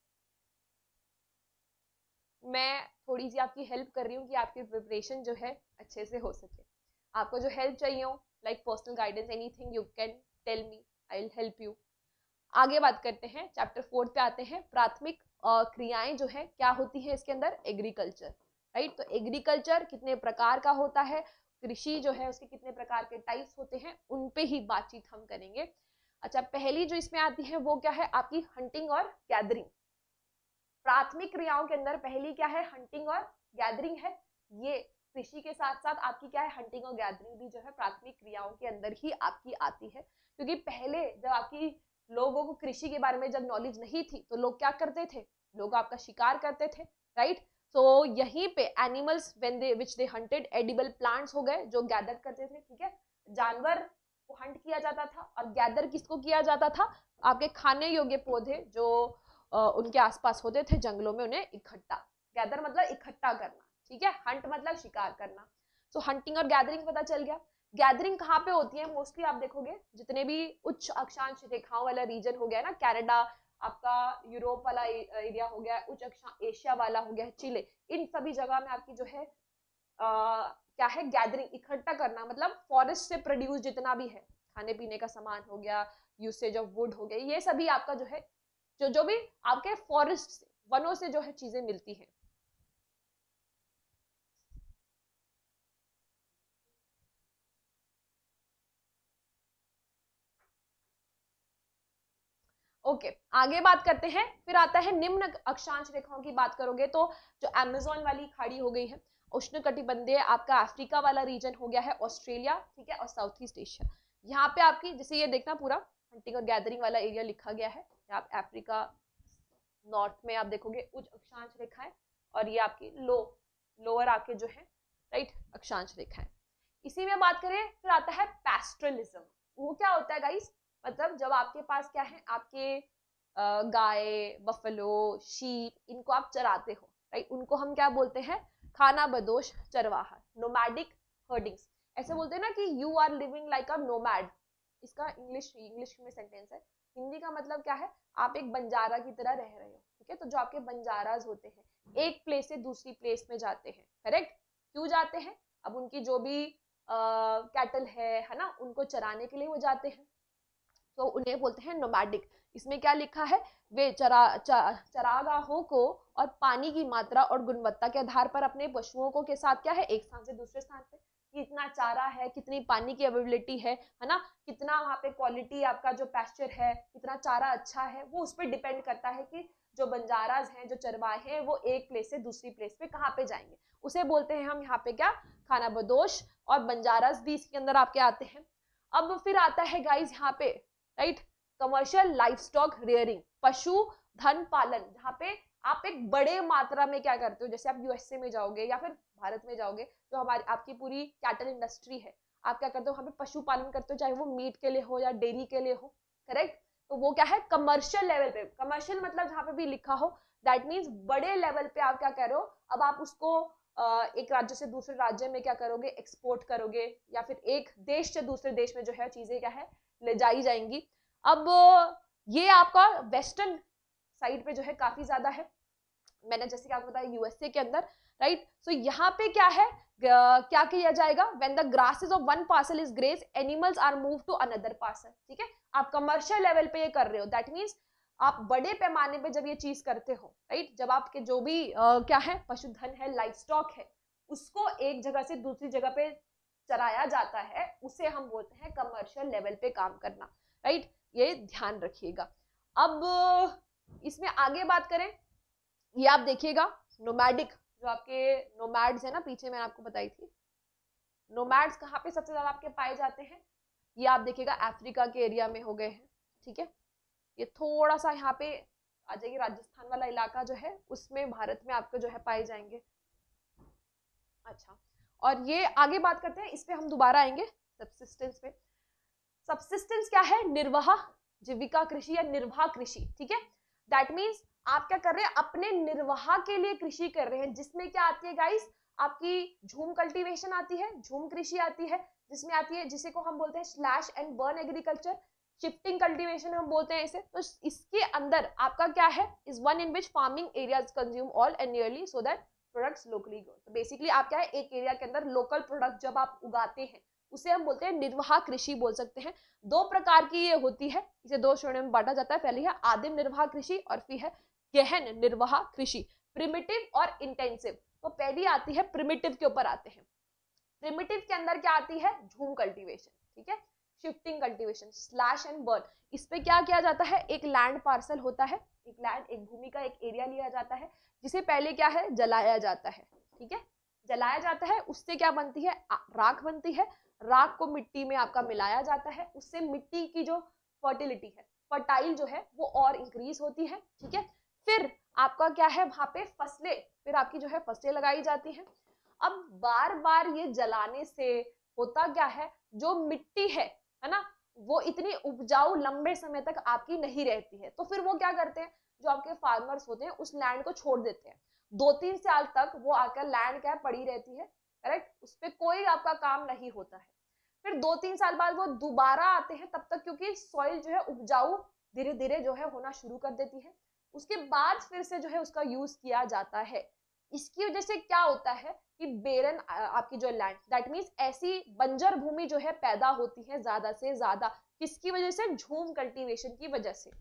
मैं थोड़ी सी आपकी हेल्प कर रही हूँ कि आपकी प्रिपरेशन जो है अच्छे से हो सके। आपको जो हेल्प चाहिए हो, like personal guidance, anything you can tell me, I will help you. आगे बात करते हैं, चैप्टर फोर्थ पे आते हैं। प्राथमिक क्रियाएं जो है क्या होती है इसके अंदर, एग्रीकल्चर, राइट। तो एग्रीकल्चर कितने प्रकार का होता है, कृषि जो है उसके कितने प्रकार के टाइप्स होते हैं, उन पे ही बातचीत हम करेंगे। अच्छा, पहली जो इसमें आती है वो क्या है, आपकी हंटिंग और गैदरिंग। प्राथमिक क्रियाओं के अंदर पहली क्या है, हंटिंग और गैदरिंग है। ये कृषि के साथ साथ आपकी क्या है, हंटिंग और गैदरिंग भी जो है प्राथमिक क्रियाओं के अंदर ही आपकी आती है। क्योंकि पहले जब आपकी लोगों को कृषि के बारे में जब नॉलेज नहीं थी तो लोग क्या करते थे, लोग आपका शिकार करते थे, राइट। तो यहीं पे animals when they which they hunted, edible plants हो गए जो गैदर करते थे, ठीक है। जानवर को हंट किया जाता था और गैदर किसको किया जाता था, आपके खाने योग्य पौधे जो आ, उनके आसपास होते थे जंगलों में, उन्हें इकट्ठा, गैदर मतलब इकट्ठा करना, ठीक है। हंट मतलब शिकार करना। तो हंटिंग और गैदरिंग पता चल गया। गैदरिंग कहाँ पे होती है, मोस्टली आप देखोगे जितने भी उच्च अक्षांश रेखाओं वाला रीजन हो गया ना, कनाडा, आपका यूरोप वाला एरिया हो गया, उच्च अक्षांश एशिया वाला हो गया, चिले, इन सभी जगह में आपकी जो है आ, क्या है, गैदरिंग, इकट्ठा करना। मतलब फॉरेस्ट से प्रोड्यूस जितना भी है, खाने पीने का सामान हो गया, यूसेज ऑफ वुड हो गया, ये सभी आपका जो है जो जो भी आपके फॉरेस्ट से, वनों से जो है चीजें मिलती हैं। ओके okay, आगे बात करते हैं। फिर आता है निम्न अक्षांश रेखाओं की बात करोगे तो जो अमेज़न वाली खाड़ी हो गई है, उष्ण कटिबंधीय आपका अफ्रीका वाला रीजन हो गया है, ऑस्ट्रेलिया, ठीक है, और साउथ ईस्ट एशिया। यहाँ पे आपकी जैसे ये देखना पूरा हंटिंग और गैदरिंग वाला एरिया लिखा गया है। आप अफ्रीका नॉर्थ में आप देखोगे उच्च अक्षांश रेखाएं, और ये आपकी लो लोअर आपके जो है राइट अक्षांश रेखाएं। इसी में बात करें फिर आता है पैस्टरलिज्म। वो क्या होता है गाइस, मतलब जब आपके पास क्या है, आपके गाय, बफलो, शीप, इनको आप चराते हो, राइट, उनको हम क्या बोलते हैं, खाना बदोश चरवाहा, नोमैडिक हर्डिंग्स। ऐसे बोलते हैं ना कि you are living like a nomad, इसका इंग्लिश इंग्लिश में सेंटेंस है। हिंदी का मतलब क्या है, आप एक बंजारा की तरह रह रहे हो, ठीक है। तो जो आपके बंजाराज होते हैं एक प्लेस से दूसरी प्लेस में जाते हैं, करेक्ट। क्यों जाते हैं, अब उनकी जो भी कैटल है है ना, उनको चराने के लिए वो जाते हैं, तो उन्हें बोलते हैं नोमैडिक। इसमें क्या लिखा है, वे चरा चरागाहों को और पानी की मात्रा और गुणवत्ता के आधार पर अपने पशुओं को के साथ क्या है, एक स्थान से दूसरे स्थान पे, कितना चारा है, कितनी पानी की अवेलेबिलिटी है है ना, कितना वहाँ पे क्वालिटी आपका जो पैस्चर है, कितना चारा अच्छा है, वो उस पर डिपेंड करता है कि जो बंजाराज हैं, जो चरवाहे हैं, वो एक प्लेस से दूसरी प्लेस पे कहाँ पे जाएंगे, उसे बोलते हैं हम यहाँ पे क्या, खाना बदोश। और बंजाराज भी इसके अंदर आपके आते हैं। अब फिर आता है गाइज यहाँ पे right commercial livestock rearing, पशु धन पालन, जहाँ पे आप एक बड़े मात्रा में क्या करते हो, जैसे आप यूएसए में जाओगे या फिर भारत में जाओगे, जो हमारी आपकी पूरी कैटल इंडस्ट्री है, आप क्या करते हो, वहां पे पशुपालन करते हो, चाहे वो मीट के लिए हो या डेयरी के लिए हो, करेक्ट। तो वो क्या है, कमर्शियल लेवल पे, कमर्शियल मतलब जहाँ पे भी लिखा हो दैट मीन्स बड़े लेवल पे आप क्या कह रहे हो, अब आप उसको एक राज्य से दूसरे राज्य में क्या करोगे, एक्सपोर्ट करोगे, या फिर एक देश से दूसरे देश में जो है चीजें क्या है ले जाई जाएंगी। अब ये आपका वेस्टर्न साइड पे जो है काफी ज्यादा है, मैंने जैसे कि आपको बताया यूएसए के अंदर, राइट। सो यहाँ पे क्या है, क्या किया जाएगा, when the grasses of one parcel is graze, animals are move to another parcel, ठीक है। आप कमर्शियल लेवल पे ये कर रहे हो, दैट मीन्स आप बड़े पैमाने पे जब ये चीज करते हो, राइट, जब आपके जो भी uh, क्या है पशुधन है, लाइफ स्टॉक है, उसको एक जगह से दूसरी जगह पे चराया जाता है, उसे हम बोलते हैं कमर्शियल लेवल पे काम करना, राइट। ये ध्यान रखिएगा। अब इसमें आगे बात करें, ये आप देखिएगा नोमैडिक, जो आपके नोमैड्स है ना, पीछे मैंने आपको बताई थी, नोमैड्स कहाँ पे सबसे ज्यादा आपके पाए जाते हैं, ये आप देखिएगा अफ्रीका के एरिया में हो गए हैं, ठीक है। ये थोड़ा सा यहाँ पे आ जाइए, राजस्थान वाला इलाका जो है उसमें भारत में आपको जो है पाए जाएंगे। अच्छा, और ये आगे बात करते हैं, इस पे हम दोबारा आएंगे सबसिस्टेंस पे। सबसिस्टेंस क्या है, निर्वाह जीविका कृषि या निर्वाह कृषि, ठीक है। दैट मीन्स आप क्या कर रहे हैं, अपने निर्वाह के लिए कृषि कर रहे हैं, जिसमें क्या आती है गाइस, आपकी झूम कल्टीवेशन आती है, झूम कृषि आती है, जिसमें आती है जिसे को हम बोलते हैं slash and burn agriculture, shifting cultivation हम बोलते हैं इसे। तो इसके अंदर आपका क्या है, is one in which farming areas consume all and nearly so that products locally grow. तो बेसिकली आप क्या है, एक एरिया के अंदर लोकल प्रोडक्ट जब आप उगाते हैं उसे हम बोलते हैं निर्वाह कृषि बोल सकते हैं। दो प्रकार की ये होती है, इसे दो श्रेणियों में बांटा जाता है। पहली है आदिम निर्वाह कृषि और फिर है गहन निर्वाह कृषि, प्रिमिटिव और इंटेंसिव। तो पहली आती है प्रिमिटिव के ऊपर आते हैं। प्रिमिटिव के अंदर क्या आती है, झूम कल्टीवेशन, ठीक है, shifting cultivation, slash and burn. इस पे क्या किया जाता है, एक लैंड पार्सल होता है, एक लैंड एक भूमि का एक एरिया लिया जाता है, जिसे पहले क्या है जलाया जाता है, ठीक है, जलाया जाता है। उससे क्या बनती है, राख बनती है। राख को मिट्टी में आपका मिलाया जाता है, उससे मिट्टी की जो फर्टिलिटी है, फर्टाइल जो है वो और इंक्रीज होती है, ठीक है। फिर आपका क्या है, वहां पे फसलें, फिर आपकी जो है फसलें लगाई जाती हैं। अब बार बार ये जलाने से होता क्या है, जो मिट्टी है है ना, वो इतनी उपजाऊ लंबे समय तक आपकी नहीं रहती है। तो फिर वो क्या करते हैं, जो आपके फार्मर्स होते हैं उस लैंड को छोड़ देते हैं। दो तीन साल तक वो आकर लैंड क्या पड़ी रहती है, करेक्ट, उस पर कोई आपका काम नहीं होता है। फिर दो तीन साल बाद वो दोबारा आते हैं, तब तक क्योंकि सॉइल जो है उपजाऊ धीरे धीरे जो है होना शुरू कर देती है। उसके बाद फिर से जो है उसका यूज किया जाता है। इसकी वजह से क्या होता है कि बेरन आपकी जो लैंड, दैट मीन्स ऐसी बंजर भूमि जो है पैदा होती है ज्यादा से ज्यादा। किसकी वजह से, झूम कल्टीवेशन की वजह से।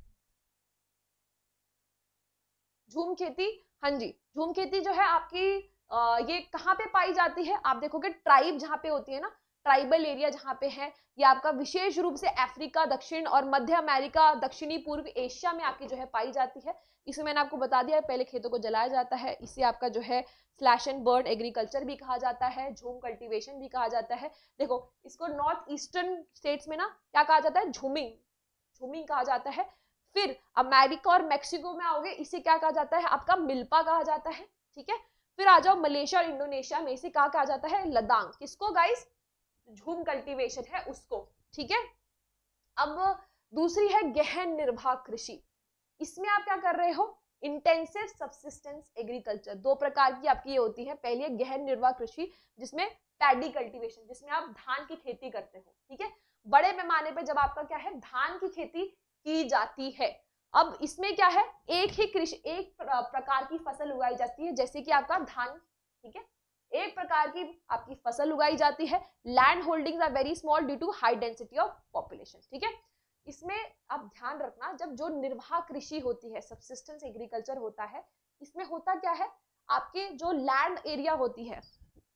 झूम खेती, हाँ जी, झूम खेती जो है आपकी आ, ये कहाँ पे पाई जाती है, आप देखोगे ट्राइब जहाँ पे होती है ना, ट्राइबल एरिया जहाँ पे है, ये आपका विशेष रूप से अफ्रीका, दक्षिण और मध्य अमेरिका, दक्षिणी पूर्व एशिया में आपकी जो है पाई जाती है। इसे मैंने आपको बता दिया है, पहले खेतों को जलाया जाता है, इसे आपका जो है स्लैश एंड बर्न एग्रीकल्चर भी कहा जाता है, झूम कल्टीवेशन भी कहा जाता है। देखो इसको नॉर्थ ईस्टर्न स्टेट्स में ना क्या कहा जाता है, झूमिंग, झूमिंग कहा जाता है। फिर अमेरिका और मैक्सिको में आओगे, इसे क्या कहा जाता है, आपका मिल्पा कहा जाता है, ठीक है। फिर आ जाओ मलेशिया और इंडोनेशिया में, इसे क्या कहा जाता है, लदांग। किसको गाइस, झूम कल्टीवेशन है उसको, ठीक है। अब दूसरी है गहन निर्वाह कृषि। इसमें आप क्या कर रहे हो, इंटेंसिव सब्सिस्टेंस एग्रीकल्चर। दो प्रकार की आपकी ये होती है। पहली है गहन निर्वाह कृषि, जिसमें पैडी कल्टीवेशन, जिसमें आप धान की खेती करते हो, ठीक है, बड़े पैमाने पे जब आपका क्या है धान की खेती की जाती है। अब इसमें क्या है, एक ही कृषि, एक प्रकार की फसल उगाई जाती है, जैसे कि आपका धान, ठीक है, एक प्रकार की आपकी फसल उगाई जाती है। Land holdings are very small due to high density of population, ठीक है। इसमें आप ध्यान रखना, जब जो निर्वाह कृषि होती है, सब्सिस्टेंस एग्रीकल्चर होता है, इसमें होता क्या है, आपके जो लैंड एरिया होती है,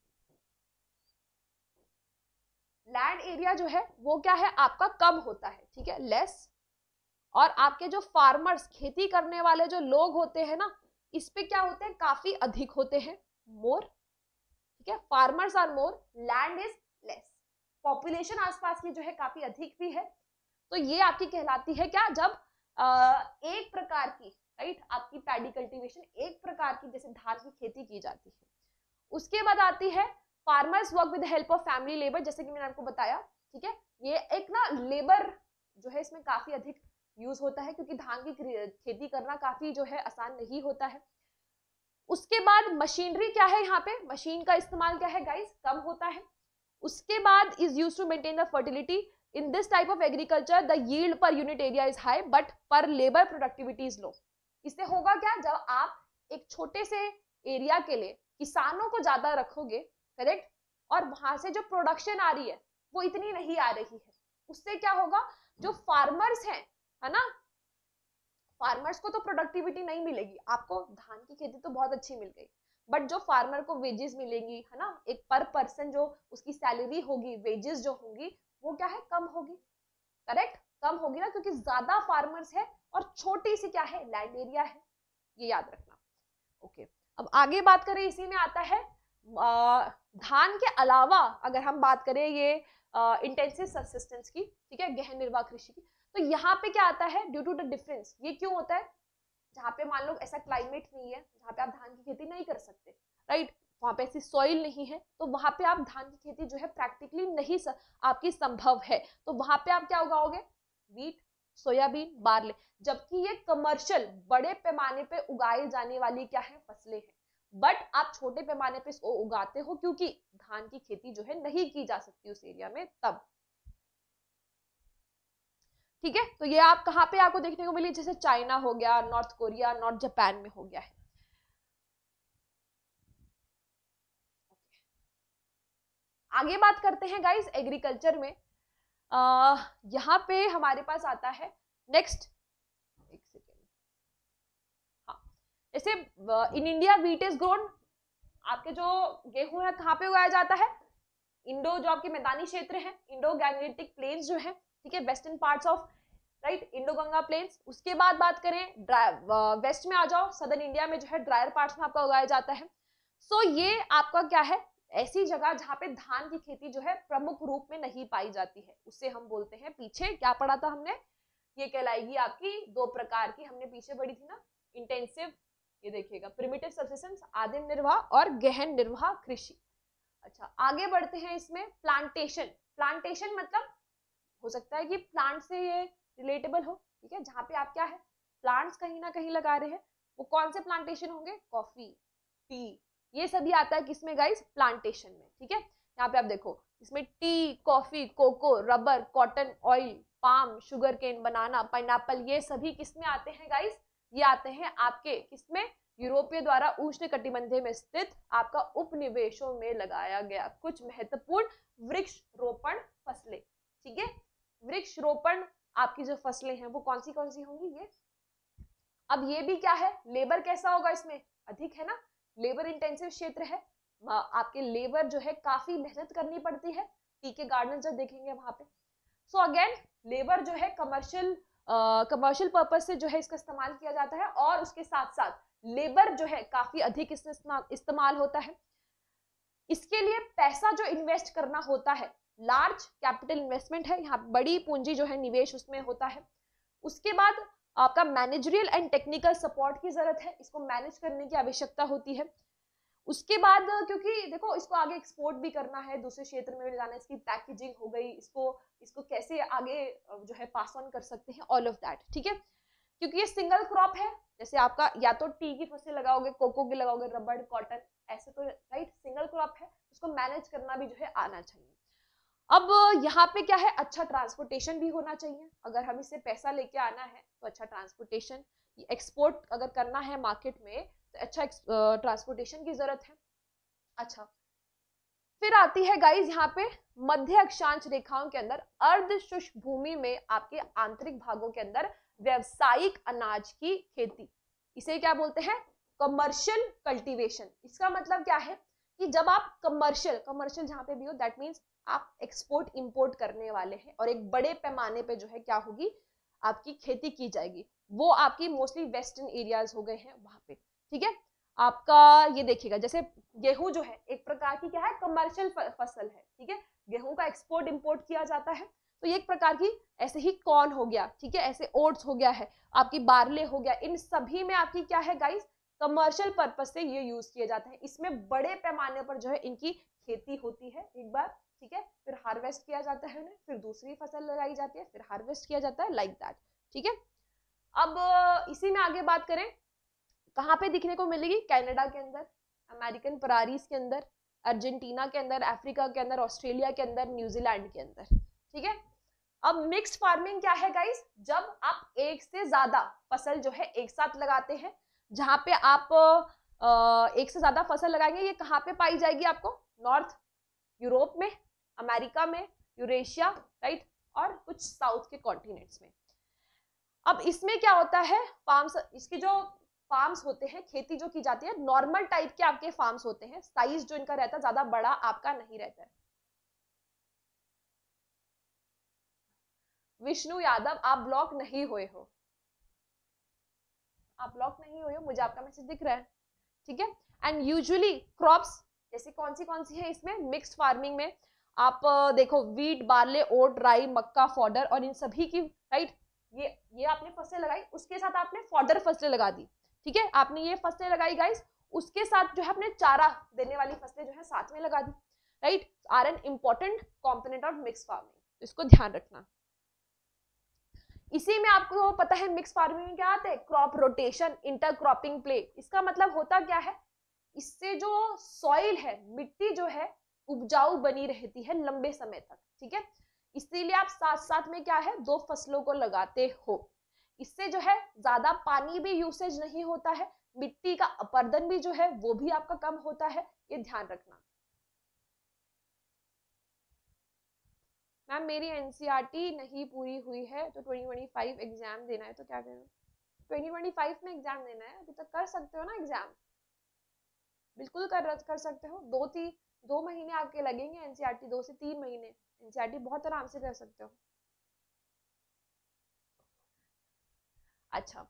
लैंड एरिया जो है वो क्या है आपका कम होता है, ठीक है, लेस। और आपके जो फार्मर्स, खेती करने वाले जो लोग होते हैं ना, इस पे क्या होते हैं, काफी अधिक होते हैं, मोर, ठीक है, farmers are more, land is less, population आसपास की जो है काफी अधिक भी है। तो ये आपकी कहलाती है क्या, जब आ, एक प्रकार की, राइट, आपकी पैडी कल्टीवेशन एक प्रकार की जैसे धान की खेती की जाती है। उसके बाद आती है farmers work with help of family labour, जैसे कि मैंने आपको बताया, ठीक है। ये एक ना लेबर जो है इसमें काफी अधिक यूज होता है, क्योंकि धान की खेती करना काफी जो है आसान नहीं होता है। उसके बाद मशीनरी क्या है, यहाँ पे मशीन का इस्तेमाल क्या है गाइस, कम होता है। उसके बाद is use to maintain the fertility. In this type of agriculture the yield per unit area is high but per labour productivity is low. इससे होगा क्या, जब आप एक छोटे से एरिया के लिए किसानों को ज्यादा रखोगे, करेक्ट, और वहां से जो प्रोडक्शन आ रही है वो इतनी नहीं आ रही है, उससे क्या होगा, जो फार्मर्स हैं, है ना, फार्मर्स को तो प्रोडक्टिविटी नहीं मिलेगी। आपको धान की खेती तो बहुत अच्छी मिल गई, बट जो फार्मर को वेजेस मिलेंगी, है ना, एक पर पर्सन जो उसकी सैलरी होगी, वेजेस जो होंगी, वो क्या है, कम होगी, करेक्ट, कम होगी ना, क्योंकि ज्यादा फार्मर्स है और छोटी सी क्या है, लैंड एरिया है, ये याद रखना। ओके, अब आगे बात करें, इसी में आता है आ, धान के अलावा अगर हम बात करें ये इंटेंसिव सब्सिस्टेंस की, ठीक है, गहन निर्वाह कृषि की, तो यहाँ पे क्या आता है, ड्यू टू द डिफरेंस। ये क्यों होता है, जहाँ पे मान लो ऐसा क्लाइमेट नहीं है जहाँ पे आप धान की खेती नहीं कर सकते, राइट, वहां पे ऐसी सॉइल नहीं है, तो वहां पे आप धान की खेती जो है प्रैक्टिकली नहीं स, आपकी संभव है। तो वहां पे आप क्या उगाओगे, वीट, सोयाबीन, बार्ले। जबकि ये कमर्शियल बड़े पैमाने पे उगाई जाने वाली क्या है, फसलें हैं। बट आप छोटे पैमाने पे इसको उगाते हो क्योंकि धान की खेती जो है नहीं की जा सकती उस एरिया में तब। ठीक है, तो ये आप कहाँ पे आपको देखने को मिली, जैसे चाइना हो गया, नॉर्थ कोरिया, नॉर्थ जापान में हो गया है। आगे बात करते हैं गाइस एग्रीकल्चर में। आ, यहाँ पे हमारे पास आता है नेक्स्ट, एक सेकेंड, हाँ, जैसे in India wheat is grown, आपके जो गेहूं है कहाँ पे उगाया जाता है, इंडो जो आपके मैदानी क्षेत्र है, इंडो गैंगेटिक प्लेन्स जो है, ठीक है, western parts of right Indo Ganga plains. उसके बाद बात करें वेस्ट में आ जाओ, सदर्न इंडिया में जो है ड्रायर पार्ट्स में आपका उगाया जाता है। सो so, ये आपका क्या है, ऐसी जगह जहां पे धान की खेती जो है प्रमुख रूप में नहीं पाई जाती है, उससे हम बोलते हैं, पीछे क्या पढ़ा था हमने, ये कहलाएगी आपकी दो प्रकार की, हमने पीछे पढ़ी थी ना, इंटेंसिव, ये देखिएगा प्रिमिटिव सब्सिस्टेंस आदिम निर्वाह और गहन निर्वाह कृषि। अच्छा आगे बढ़ते हैं, इसमें प्लांटेशन। प्लांटेशन मतलब हो सकता है कि प्लांट से ये रिलेटेबल हो, ठीक है, जहां पे आप क्या है प्लांट्स कहीं ना कहीं लगा रहे हैं, वो कौन से प्लांटेशन होंगे, कॉफी, टी, ये सभी आता है किसमें गाइस, प्लांटेशन में। ठीक है, यहाँ पे आप देखो इसमें tea, coffee, cocoa, rubber, cotton, oil, palm, sugar cane, banana, pineapple, ये सभी किसमें आते हैं गाइस, ये आते हैं आपके किसमें, यूरोपीय द्वारा उष्ण कटिबंधीय में स्थित आपका उपनिवेशों में लगाया गया कुछ महत्वपूर्ण वृक्ष रोपण फसलें। ठीक है, वृक्ष रोपण आपकी जो फसलें हैं वो कौन सी कौन सी होंगी ये। अब ये भी क्या है, लेबर कैसा होगा इसमें, अधिक है ना, लेबर इंटेंसिव क्षेत्र है, आपके लेबर जो है काफी मेहनत करनी पड़ती है, टी के गार्डन जब देखेंगे वहां पे। सो अगेन लेबर जो है कमर्शियल कमर्शियल पर्पज से जो है इसका इस्तेमाल किया जाता है, और उसके साथ साथ लेबर जो है काफी अधिक इसमें इस्तेमाल होता है। इसके लिए पैसा जो इन्वेस्ट करना होता है, लार्ज कैपिटल इन्वेस्टमेंट है, यहाँ बड़ी पूंजी जो है निवेश उसमें होता है। उसके बाद आपका मैनेजरियल एंड टेक्निकल सपोर्ट की जरूरत है, इसको मैनेज करने की आवश्यकता होती है। उसके बाद क्योंकि देखो इसको आगे एक्सपोर्ट भी करना है, दूसरे क्षेत्र में जाना है, इसकी पैकेजिंग हो गई, इसको इसको कैसे आगे जो है पास ऑन कर सकते हैं, ऑल ऑफ दैट। ठीक है, क्योंकि ये सिंगल क्रॉप है, जैसे आपका या तो टी की फसल लगाओगे, कोको की लगाओगे, रबर, कॉटन, ऐसे तो राइट सिंगल क्रॉप है, उसको मैनेज करना भी जो है आना चाहिए। अब यहाँ पे क्या है, अच्छा ट्रांसपोर्टेशन भी होना चाहिए, अगर हम इससे पैसा लेके आना है तो अच्छा ट्रांसपोर्टेशन, एक्सपोर्ट अगर करना है मार्केट में तो अच्छा ट्रांसपोर्टेशन की जरूरत है। अच्छा फिर आती है गाइस यहाँ पे मध्य अक्षांश रेखाओं के अंदर अर्ध शुष्क भूमि में आपके आंतरिक भागों के अंदर व्यावसायिक अनाज की खेती, इसे क्या बोलते हैं, कमर्शियल कल्टीवेशन। इसका मतलब क्या है कि जब आप कमर्शियल कमर्शियल जहां पे भी हो, दैट मीन्स आप एक्सपोर्ट इंपोर्ट करने वाले हैं और एक बड़े पैमाने पे जो है क्या होगी आपकी खेती की जाएगी, वो आपकी मोस्टली वेस्टर्न एरियाज हो गए हैं वहां पे। ठीक है, आपका ये देखिएगा जैसे गेहूं जो है एक प्रकार की क्या है, कमर्शियल फसल है। ठीक है, गेहूं का एक्सपोर्ट इंपोर्ट किया जाता है, तो ये एक प्रकार की, ऐसे ही कॉर्न हो गया, ठीक है, ऐसे ओट्स हो गया है, आपकी बार्ले हो गया, इन सभी में आपकी क्या है गाइस, कमर्शियल पर्पज से ये यूज किए जाते हैं। इसमें बड़े पैमाने पर जो है इनकी खेती होती है एक बार, ठीक है, फिर हार्वेस्ट किया जाता है उन्हें, फिर दूसरी फसल लगाई जाती है, फिर हार्वेस्ट किया जाता है, लाइक दैट। ठीक है, अब इसी में आगे बात करें, कहाँ पे दिखने को मिलेगी, कनाडा के अंदर, अमेरिकन परारीज के अंदर, अर्जेंटीना के अंदर, अफ्रीका के अंदर, ऑस्ट्रेलिया के अंदर, न्यूजीलैंड के अंदर। ठीक है, अब मिक्स्ड फार्मिंग क्या है गाइस, जब आप एक से ज्यादा फसल जो है एक साथ लगाते हैं, जहां पे आप एक से ज्यादा फसल लगाएंगे, ये कहाँ पे पाई जाएगी आपको, नॉर्थ यूरोप में, अमेरिका में, यूरेशिया, राइट, और कुछ साउथ के कॉन्टिनेंट्स में। अब इसमें क्या होता है, फार्म्स, इसके जो फार्म्स होते हैं, खेती जो की जाती है, नॉर्मल टाइप के आपके फार्म्स होते हैं, साइज जो इनका रहता है ज्यादा बड़ा आपका नहीं रहता है। विष्णु यादव, आप ब्लॉक नहीं हुए हो, आप ब्लॉक नहीं हुए हो, मुझे आपका मैसेज दिख रहा है। ठीक है, एंड यूजुअली क्रॉप्स जैसे कौन सी कौन सी है इसमें, मिक्स्ड फार्मिंग में आप देखो वीट, बार्ले, ओट, राई, मक्का, फॉडर, और इन सभी की राइट, ये ये आपने फसलें लगाई, उसके साथ आपने फॉडर फसलें लगा दी। ठीक है, आपने ये फसलें लगाई गाइस, उसके साथ जो है अपने चारा देने वाली फसलें जो है साथ में लगा दी, right, are an important component of mix farming, इसको ध्यान रखना। इसी में आपको पता है मिक्स फार्मिंग में क्या आते हैं, क्रॉप रोटेशन, इंटरक्रॉपिंग प्ले। इसका मतलब होता क्या है, इससे जो सॉइल है, मिट्टी जो है उपजाऊ बनी रहती है लंबे समय तक, ठीक है। इसीलिए आप साथ साथ में क्या है, दो फसलों को लगाते हो। इससे जो है ज्यादा पानी भी यूसेज नहीं होता है, मिट्टी का अपरदन भी जो है वो भी आपका कम होता है, ये ध्यान रखना। मैम मेरी एनसीईआरटी नहीं पूरी हुई है तो ट्वेंटी ट्वेंटी फाइव एग्जाम देना है, तो क्या करूं? ट्वेंटी ट्वेंटी फाइव में एग्जाम देना है, अभी तक कर सकते हो ना एग्जाम, बिल्कुल कर कर सकते हो। दो तीन दो महीने आपके लगेंगे एनसीईआरटी, दो से तीन महीने एनसीईआरटी बहुत आराम से कर सकते हो। अच्छा,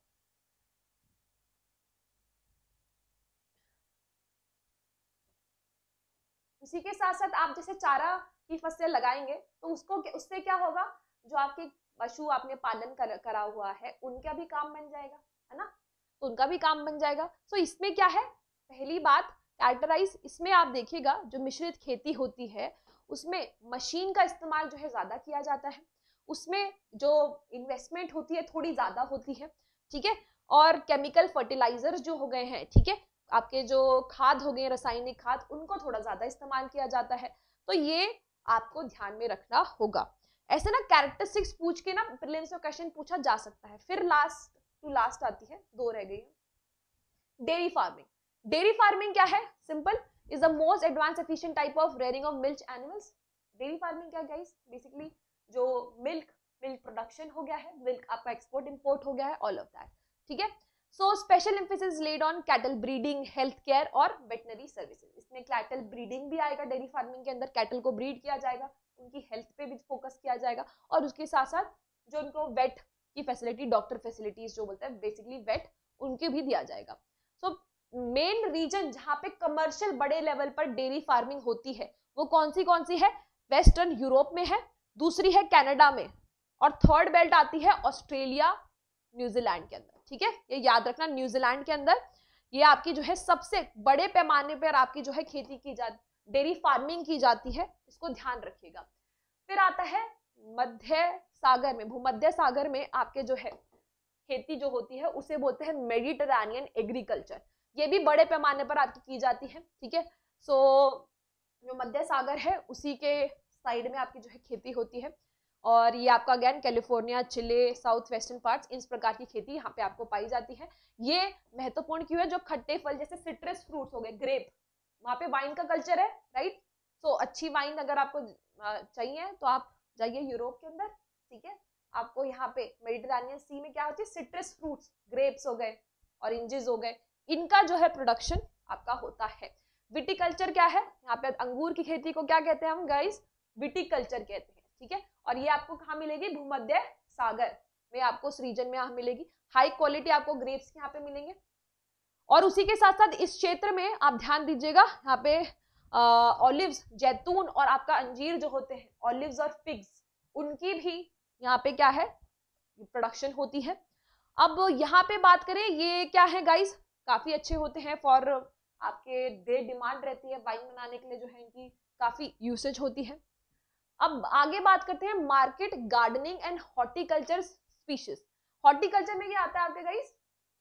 उसी के साथ साथ आप जैसे चारा की फसल लगाएंगे तो उसको उससे क्या होगा, जो आपके पशु आपने पालन कर, करा हुआ है उनका भी काम बन जाएगा, है ना, तो उनका भी काम बन जाएगा। तो इसमें क्या है, पहली बात कैरेक्टराइज, इसमें आप देखिएगा जो मिश्रित खेती होती है उसमें मशीन का इस्तेमाल जो है ज्यादा किया जाता है, उसमें जो इन्वेस्टमेंट होती है थोड़ी ज्यादा होती है, ठीक है। और केमिकल फर्टिलाइजर जो हो गए हैं, ठीक है, आपके जो खाद हो गए रासायनिक खाद, उनको थोड़ा ज्यादा इस्तेमाल किया जाता है, तो ये आपको ध्यान में रखना होगा। ऐसे ना कैरेक्टरिस्टिक्स पूछ के ना प्रीलिम्स में क्वेश्चन पूछा जा सकता है। फिर लास्ट टू लास्ट आती है, दो रह गई, डेयरी फार्मिंग। डेयरी फार्मिंग क्या है, simple, is the most advance efficient type of rearing of milk animals. Dairy farming क्या गाइस, बेसिकली जो मिल्क मिल्क प्रोडक्शन हो गया है, मिल्क आपका एक्सपोर्ट इंपोर्ट हो गया है, ऑल ऑफ दैट, ठीक है। So special emphasis laid on cattle breeding, health care और वेटनरी सर्विसेज। इसमें कैटल ब्रीडिंग भी आएगा डेयरी फार्मिंग के अंदर, कैटल को ब्रीड किया जाएगा, उनकी हेल्थ पे भी फोकस किया जाएगा, और उसके साथ साथ जो उनको वेट की फैसिलिटी, डॉक्टर फैसिलिटीज जो बोलते हैं बेसिकली वेट, उनके भी दिया जाएगा। सो मेन रीजन जहां पे कमर्शियल बड़े लेवल पर डेयरी फार्मिंग होती है वो कौन सी कौन सी है, वेस्टर्न यूरोप में है, दूसरी है कनाडा में, और थर्ड बेल्ट आती है ऑस्ट्रेलिया न्यूजीलैंड के अंदर, ठीक है। ये याद रखना, न्यूजीलैंड के अंदर ये आपकी जो है सबसे बड़े पैमाने पर आपकी जो है खेती की जाती, डेयरी फार्मिंग की जाती है, इसको ध्यान रखिएगा। फिर आता है मध्य सागर में, भूमध्य सागर में आपके जो है खेती जो होती है उसे बोलते हैं मेडिटेरेनियन एग्रीकल्चर, ये भी बड़े पैमाने पर आपकी की जाती है, ठीक है। सो जो मध्य सागर है उसी के साइड में आपकी जो है खेती होती है, और ये आपका again California, Chile, south western parts, इस प्रकार की खेती यहाँ पे आपको पाई जाती है। ये महत्वपूर्ण क्यों है, जो खट्टे फल जैसे सिट्रस फ्रूट्स हो गए, ग्रेप, वहाँ पे वाइन का कल्चर है, राइट। सो अच्छी वाइन अगर आपको चाहिए तो आप जाइए यूरोप के अंदर, ठीक है। आपको यहाँ पे मेडिटेरेनियन सी में क्या होती है, सिट्रस फ्रूट्स, ग्रेप्स हो गए, ऑरेंजेस हो गए, इनका जो है प्रोडक्शन आपका होता है। विटिकल्चर क्या है, यहाँ पे अंगूर की खेती को क्या कहते हैं हम गाइस, विटिकल्चर कहते हैं, ठीक है। और ये आपको कहाँ मिलेगी, भूमध्य सागर में आपको उस रीजन में यहाँ मिलेगी, हाई क्वालिटी आपको ग्रेप्स यहाँ पे मिलेंगे। और उसी के साथ साथ इस क्षेत्र में आप ध्यान दीजिएगा, यहाँ पे ऑलिव्स, जैतून और आपका अंजीर जो होते हैं, ऑलिव्स और फिग्स, उनकी भी यहाँ पे क्या है प्रोडक्शन होती है। अब यहाँ पे बात करें, ये क्या है गाइस, काफी अच्छे होते हैं फॉर आपके डे डिमांड रहती है, वाइन बनाने के लिए जो है इनकी काफी यूसेज होती है। अब आगे बात करते हैं market gardening and horticulture species. Horticulture में क्या आता है आपके गाइस,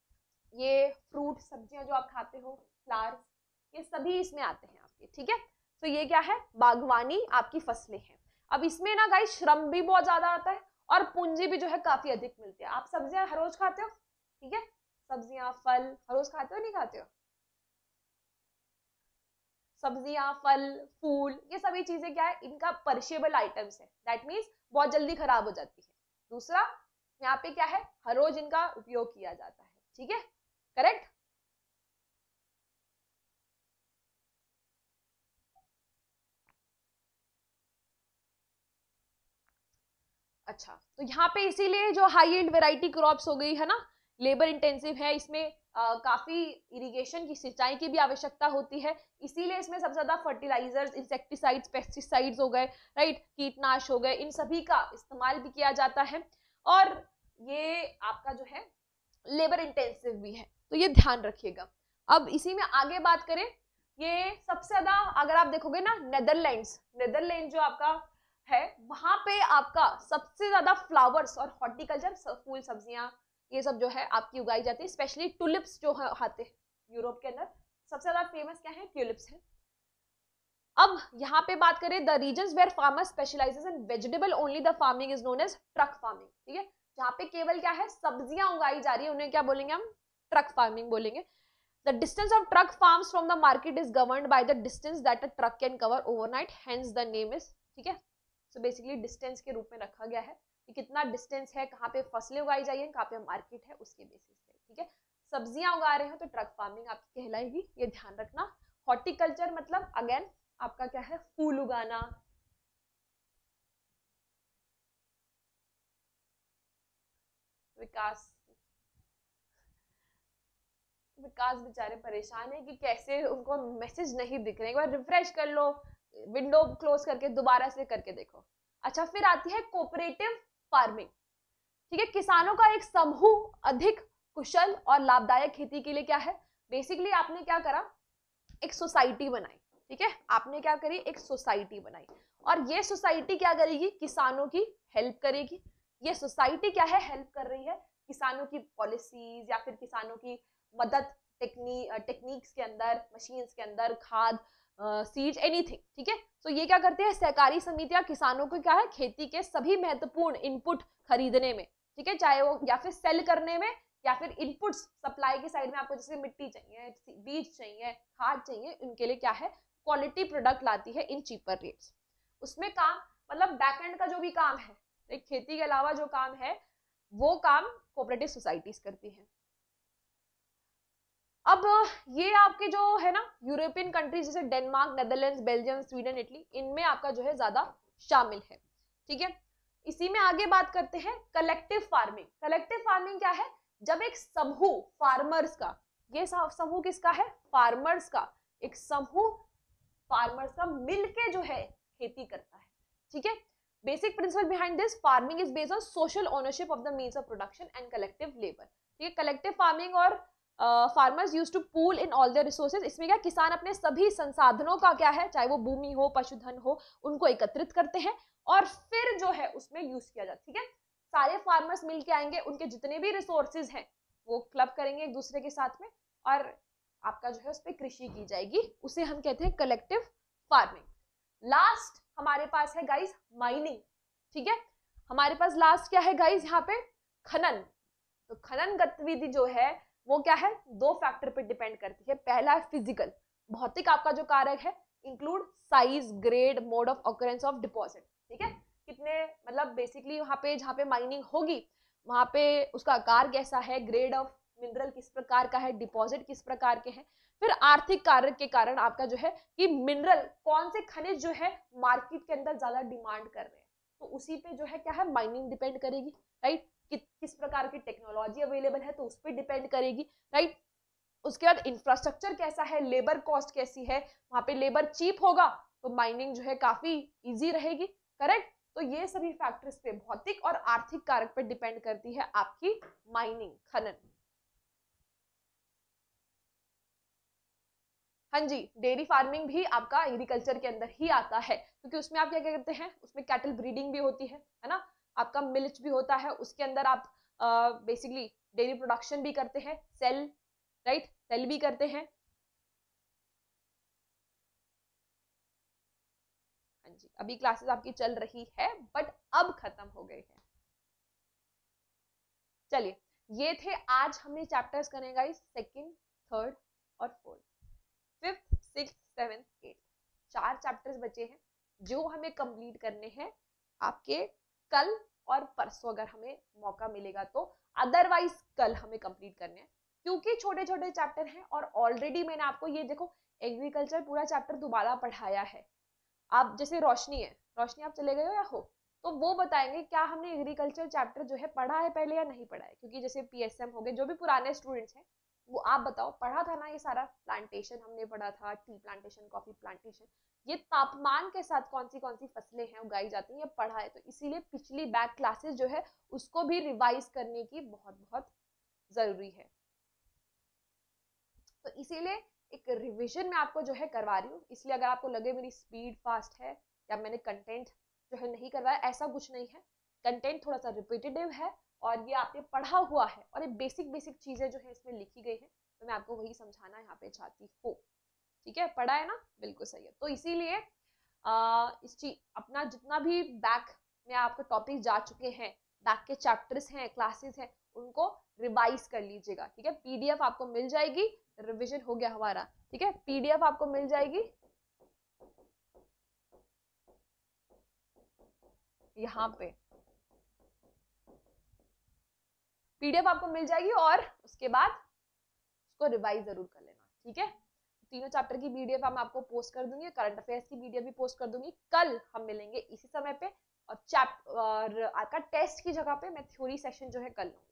ये फ्रूट सब्जियां जो आप खाते हो, फ्लावर्स, ये सभी इसमें आते हैं आपके, ठीक है। तो ये क्या है, बागवानी आपकी फसलें हैं। अब इसमें ना गाइस श्रम भी बहुत ज्यादा आता है और पूंजी भी जो है काफी अधिक मिलती है। आप सब्जियां हर रोज खाते हो, ठीक है, सब्जियां फल हर रोज खाते हो नहीं खाते हो, सब्जियां फल फूल ये सभी चीजें क्या है, इनका परिशेबल आइटम्स है, दैट मीन्स बहुत जल्दी खराब हो जाती है। दूसरा यहाँ पे क्या है, हर रोज इनका उपयोग किया जाता है, ठीक है, करेक्ट। अच्छा, तो यहाँ पे इसीलिए जो हाई यील्ड वेराइटी क्रॉप्स हो गई है ना, लेबर इंटेंसिव है, इसमें आ, काफी इरिगेशन की, सिंचाई की भी आवश्यकता होती है, इसीलिए इसमें सबसे ज्यादा फर्टिलाइजर्स, इंसेक्टिसाइड्स, पेस्टिसाइड्स हो गए, राइट, कीटनाशक हो गए, इन सभी का इस्तेमाल भी किया जाता है, और ये आपका जो है लेबर इंटेंसिव भी है, तो ये ध्यान रखिएगा। अब इसी में आगे बात करें, ये सबसे ज्यादा अगर आप देखोगे ना, नेदरलैंड्स, नेदरलैंड जो आपका है, वहां पे आपका सबसे ज्यादा फ्लावर्स और हॉर्टिकल्चर, फूल सब्जियां ये सब जो है आपकी उगाई जाती है, स्पेशली टुलिप्स जो है आते हैं यूरोप के अंदर, सबसे ज्यादा फेमस क्या है, ट्यूलिप्स है। अब यहाँ पे बात करें the regions where farmer specializes in vegetable only the farming is known as truck farming, ठीक है, जहाँ पे केवल क्या है, सब्जियां उगाई जा रही है, उन्हें क्या बोलेंगे हम, ट्रक फार्मिंग बोलेंगे। The distance of truck farms from the market is governed by the distance that a truck can cover overnight, hence the name is, ठीक है। So basically distance के रूप में रखा गया है कि कितना डिस्टेंस है, कहाँ पे फसलें उगाई जाइए, कहाँ पे मार्केट है, उसके बेसिस पे, ठीक है। सब्जियां उगा रहे हैं तो ट्रक फार्मिंग आपकी कहलाएगी, ये ध्यान रखना। हॉर्टिकल्चर मतलब अगेन आपका क्या है, फूल उगाना, विकास विकास बेचारे परेशान है कि कैसे उनको मैसेज नहीं दिख रहे, एक बार रिफ्रेश कर लो, विंडो क्लोज करके दोबारा से करके देखो। अच्छा, फिर आती है कोऑपरेटिव फार्मिंग, ठीक है, किसानों का एक समूह अधिक कुशल और लाभदायक खेती के लिए क्या है, बेसिकली आपने क्या करा, एक सोसाइटी बनाई, ठीक है, आपने क्या करी, एक सोसाइटी बनाई, और ये सोसाइटी क्या करेगी, किसानों की हेल्प करेगी। ये सोसाइटी क्या है, हेल्प कर रही है किसानों की पॉलिसीज या फिर किसानों की मदद, टेक्नी टेक्निक्स के अंदर, मशीन्स के अंदर, खाद, सीड्स, एनीथिंग, ठीक है। तो ये क्या करते हैं, सहकारी समितियां किसानों को क्या है, खेती के सभी महत्वपूर्ण इनपुट खरीदने में, ठीक है, चाहे वो या फिर सेल करने में या फिर इनपुट्स सप्लाई की साइड में, आपको जैसे मिट्टी चाहिए, बीज चाहिए, खाद चाहिए, उनके लिए क्या है, क्वालिटी प्रोडक्ट लाती है इन चीपर रेट्स। उसमें काम मतलब बैकएंड का जो भी काम है, एक खेती के अलावा जो काम है वो काम कोऑपरेटिव सोसाइटीज करती हैं। अब ये आपके जो है ना यूरोपियन कंट्रीज जैसे Denmark, Netherlands, Belgium, Sweden, Italy, इनमें आपका जो है ज्यादा शामिल है, ठीक है। इसी में आगे बात करते हैं कलेक्टिव फार्मिंग। कलेक्टिव फार्मिंग क्या है, जब एक समूह फार्मर्स का, ये समूह किसका है, फार्मर्स का, एक समूह फार्मर्स का मिलके जो है खेती करता है, ठीक है। Basic principle behind this farming is based on social ownership of the means of production and collective labour, ठीक है। कलेक्टिव फार्मिंग और farmers use to pool in all their resources, इसमें क्या किसान अपने सभी संसाधनों का क्या है, चाहे वो भूमि हो, पशुधन हो, उनको एकत्रित करते हैं और फिर जो है उसमें यूज किया जाता है, ठीक है। सारे फार्मर्स मिलके आएंगे, उनके जितने भी रिसोर्सेज हैं वो क्लब करेंगे एक दूसरे के साथ में और आपका जो है उस पर कृषि की जाएगी, उसे हम कहते हैं कलेक्टिव फार्मिंग। लास्ट हमारे पास है गाइस माइनिंग, ठीक है। हमारे पास लास्ट क्या है गाइस, यहाँ पे खनन। तो खनन गतिविधि जो है वो क्या है, दो फैक्टर पे डिपेंड करती है। पहला है फिजिकल, भौतिक आपका जो कारक है, include size, grade, mode of occurrence of deposit, ठीक है, कितने मतलब बेसिकली वहां पे जहाँ पे माइनिंग होगी वहां पे उसका आकार कैसा है, ग्रेड ऑफ मिनरल किस प्रकार का है, डिपॉजिट किस प्रकार के हैं। फिर आर्थिक कारक के कारण आपका जो है कि मिनरल कौन से खनिज जो है मार्केट के अंदर ज्यादा डिमांड कर रहे हैं, तो उसी पे जो है क्या है माइनिंग डिपेंड करेगी, राइट। कि, किस प्रकार की टेक्नोलॉजी अवेलेबल है तो उस पर डिपेंड करेगी, राइट। उसके बाद इंफ्रास्ट्रक्चर कैसा है, लेबर कॉस्ट कैसी है, वहां पे लेबर चीप होगा तो माइनिंग जो है काफी इजी रहेगी, करेक्ट। तो ये सभी फैक्टर्स पे भौतिक और आर्थिक कारक पे डिपेंड करती है आपकी माइनिंग, खनन। हाँ जी, डेयरी फार्मिंग भी आपका एग्रीकल्चर के अंदर ही आता है, क्योंकि उसमें आप क्या क्या करते हैं, उसमें कैटल ब्रीडिंग भी होती है है ना, आपका मिल्च भी होता है, उसके अंदर आप बेसिकली डेयरी प्रोडक्शन भी करते हैं, सेल, राइट, सेल भी करते हैं। हाँ जी, अभी क्लासेस आपकी चल रही है बट अब खत्म हो गए हैं। चलिए, ये थे आज हमने चैप्टर्स करें गाइस, सेकंड, थर्ड और fourth, fifth, sixth, seventh, eighth, चार चैप्टर्स बचे हैं जो हमें कंप्लीट करने हैं आपके कल और परसों अगर हमें मौका मिलेगा तो, अदरवाइज कल हमें कंप्लीट करने हैं क्योंकि छोटे छोटे चैप्टर हैं और ऑलरेडी मैंने आपको ये देखो एग्रीकल्चर पूरा चैप्टर दोबारा पढ़ाया है। आप जैसे रोशनी है, रोशनी आप चले गए हो या हो तो वो बताएंगे क्या हमने एग्रीकल्चर चैप्टर जो है पढ़ा है पहले या नहीं पढ़ा है, क्योंकि जैसे पीएसएम हो गए, जो भी पुराने स्टूडेंट्स हैं वो आप बताओ पढ़ा था ना, ये सारा प्लांटेशन हमने पढ़ा था, टी प्लांटेशन, कॉफी प्लांटेशन, ये तापमान के साथ कौन सी कौन सी फसलें हैं उगाई जाती हैं, ये पढ़ा है। तो इसीलिए पिछली बैक क्लासेस जो है उसको भी रिवाइज करने की बहुत बहुत जरूरी है। तो इसीलिए एक रिविजन में आपको जो है करवा रही हूँ, इसलिए अगर आपको लगे मेरी स्पीड फास्ट है या मैंने कंटेंट जो है नहीं करवाया, ऐसा कुछ नहीं है, कंटेंट थोड़ा सा रिपीटेटिव है और ये आपने पढ़ा हुआ है और ये बेसिक बेसिक चीजें जो है इसमें लिखी गई है, तो मैं आपको वही समझाना यहाँ पे चाहती हूँ। ठीक है, पढ़ा है ना, बिल्कुल सही है। तो इसीलिए इस चीज अपना जितना भी बैक में आपके टॉपिक जा चुके हैं, बैक के चैप्टर्स हैं, क्लासेस हैं, उनको रिवाइज कर लीजिएगा। ठीक है, पीडीएफ आपको मिल जाएगी, रिवीजन हो गया हमारा। ठीक है, पीडीएफ आपको मिल जाएगी यहाँ पे, पीडीएफ आपको मिल जाएगी और उसके बाद उसको रिवाइज जरूर कर लेना। ठीक है, तीनों चैप्टर की पीडीएफ हम आपको पोस्ट कर दूंगी, करंट अफेयर्स की पीडीएफ भी पोस्ट कर दूंगी। कल हम मिलेंगे इसी समय पे, और चैप्टर और आपका टेस्ट की जगह पे मैं थ्योरी सेशन जो है कल लूंगी।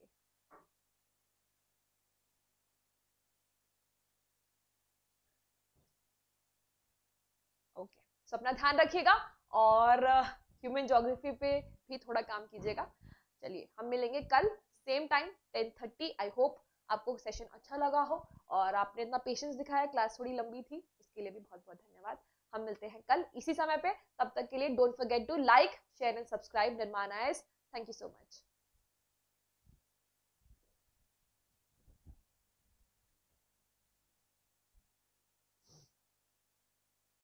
ओके, सो अपना ध्यान रखिएगा और ह्यूमन ज्योग्राफी पे भी थोड़ा काम कीजिएगा। चलिए, हम मिलेंगे कल same time ten thirty. I hope आपको सेशन अच्छा लगा हो और आपने इतना पेशेंस दिखाया, क्लास थोड़ी लंबी थी, इसके लिए भी बहुत बहुत धन्यवाद। हम मिलते हैं कल इसी समय पे, तब तक के लिए don't forget to like, share and subscribe Nirman I A S. Thank you so much.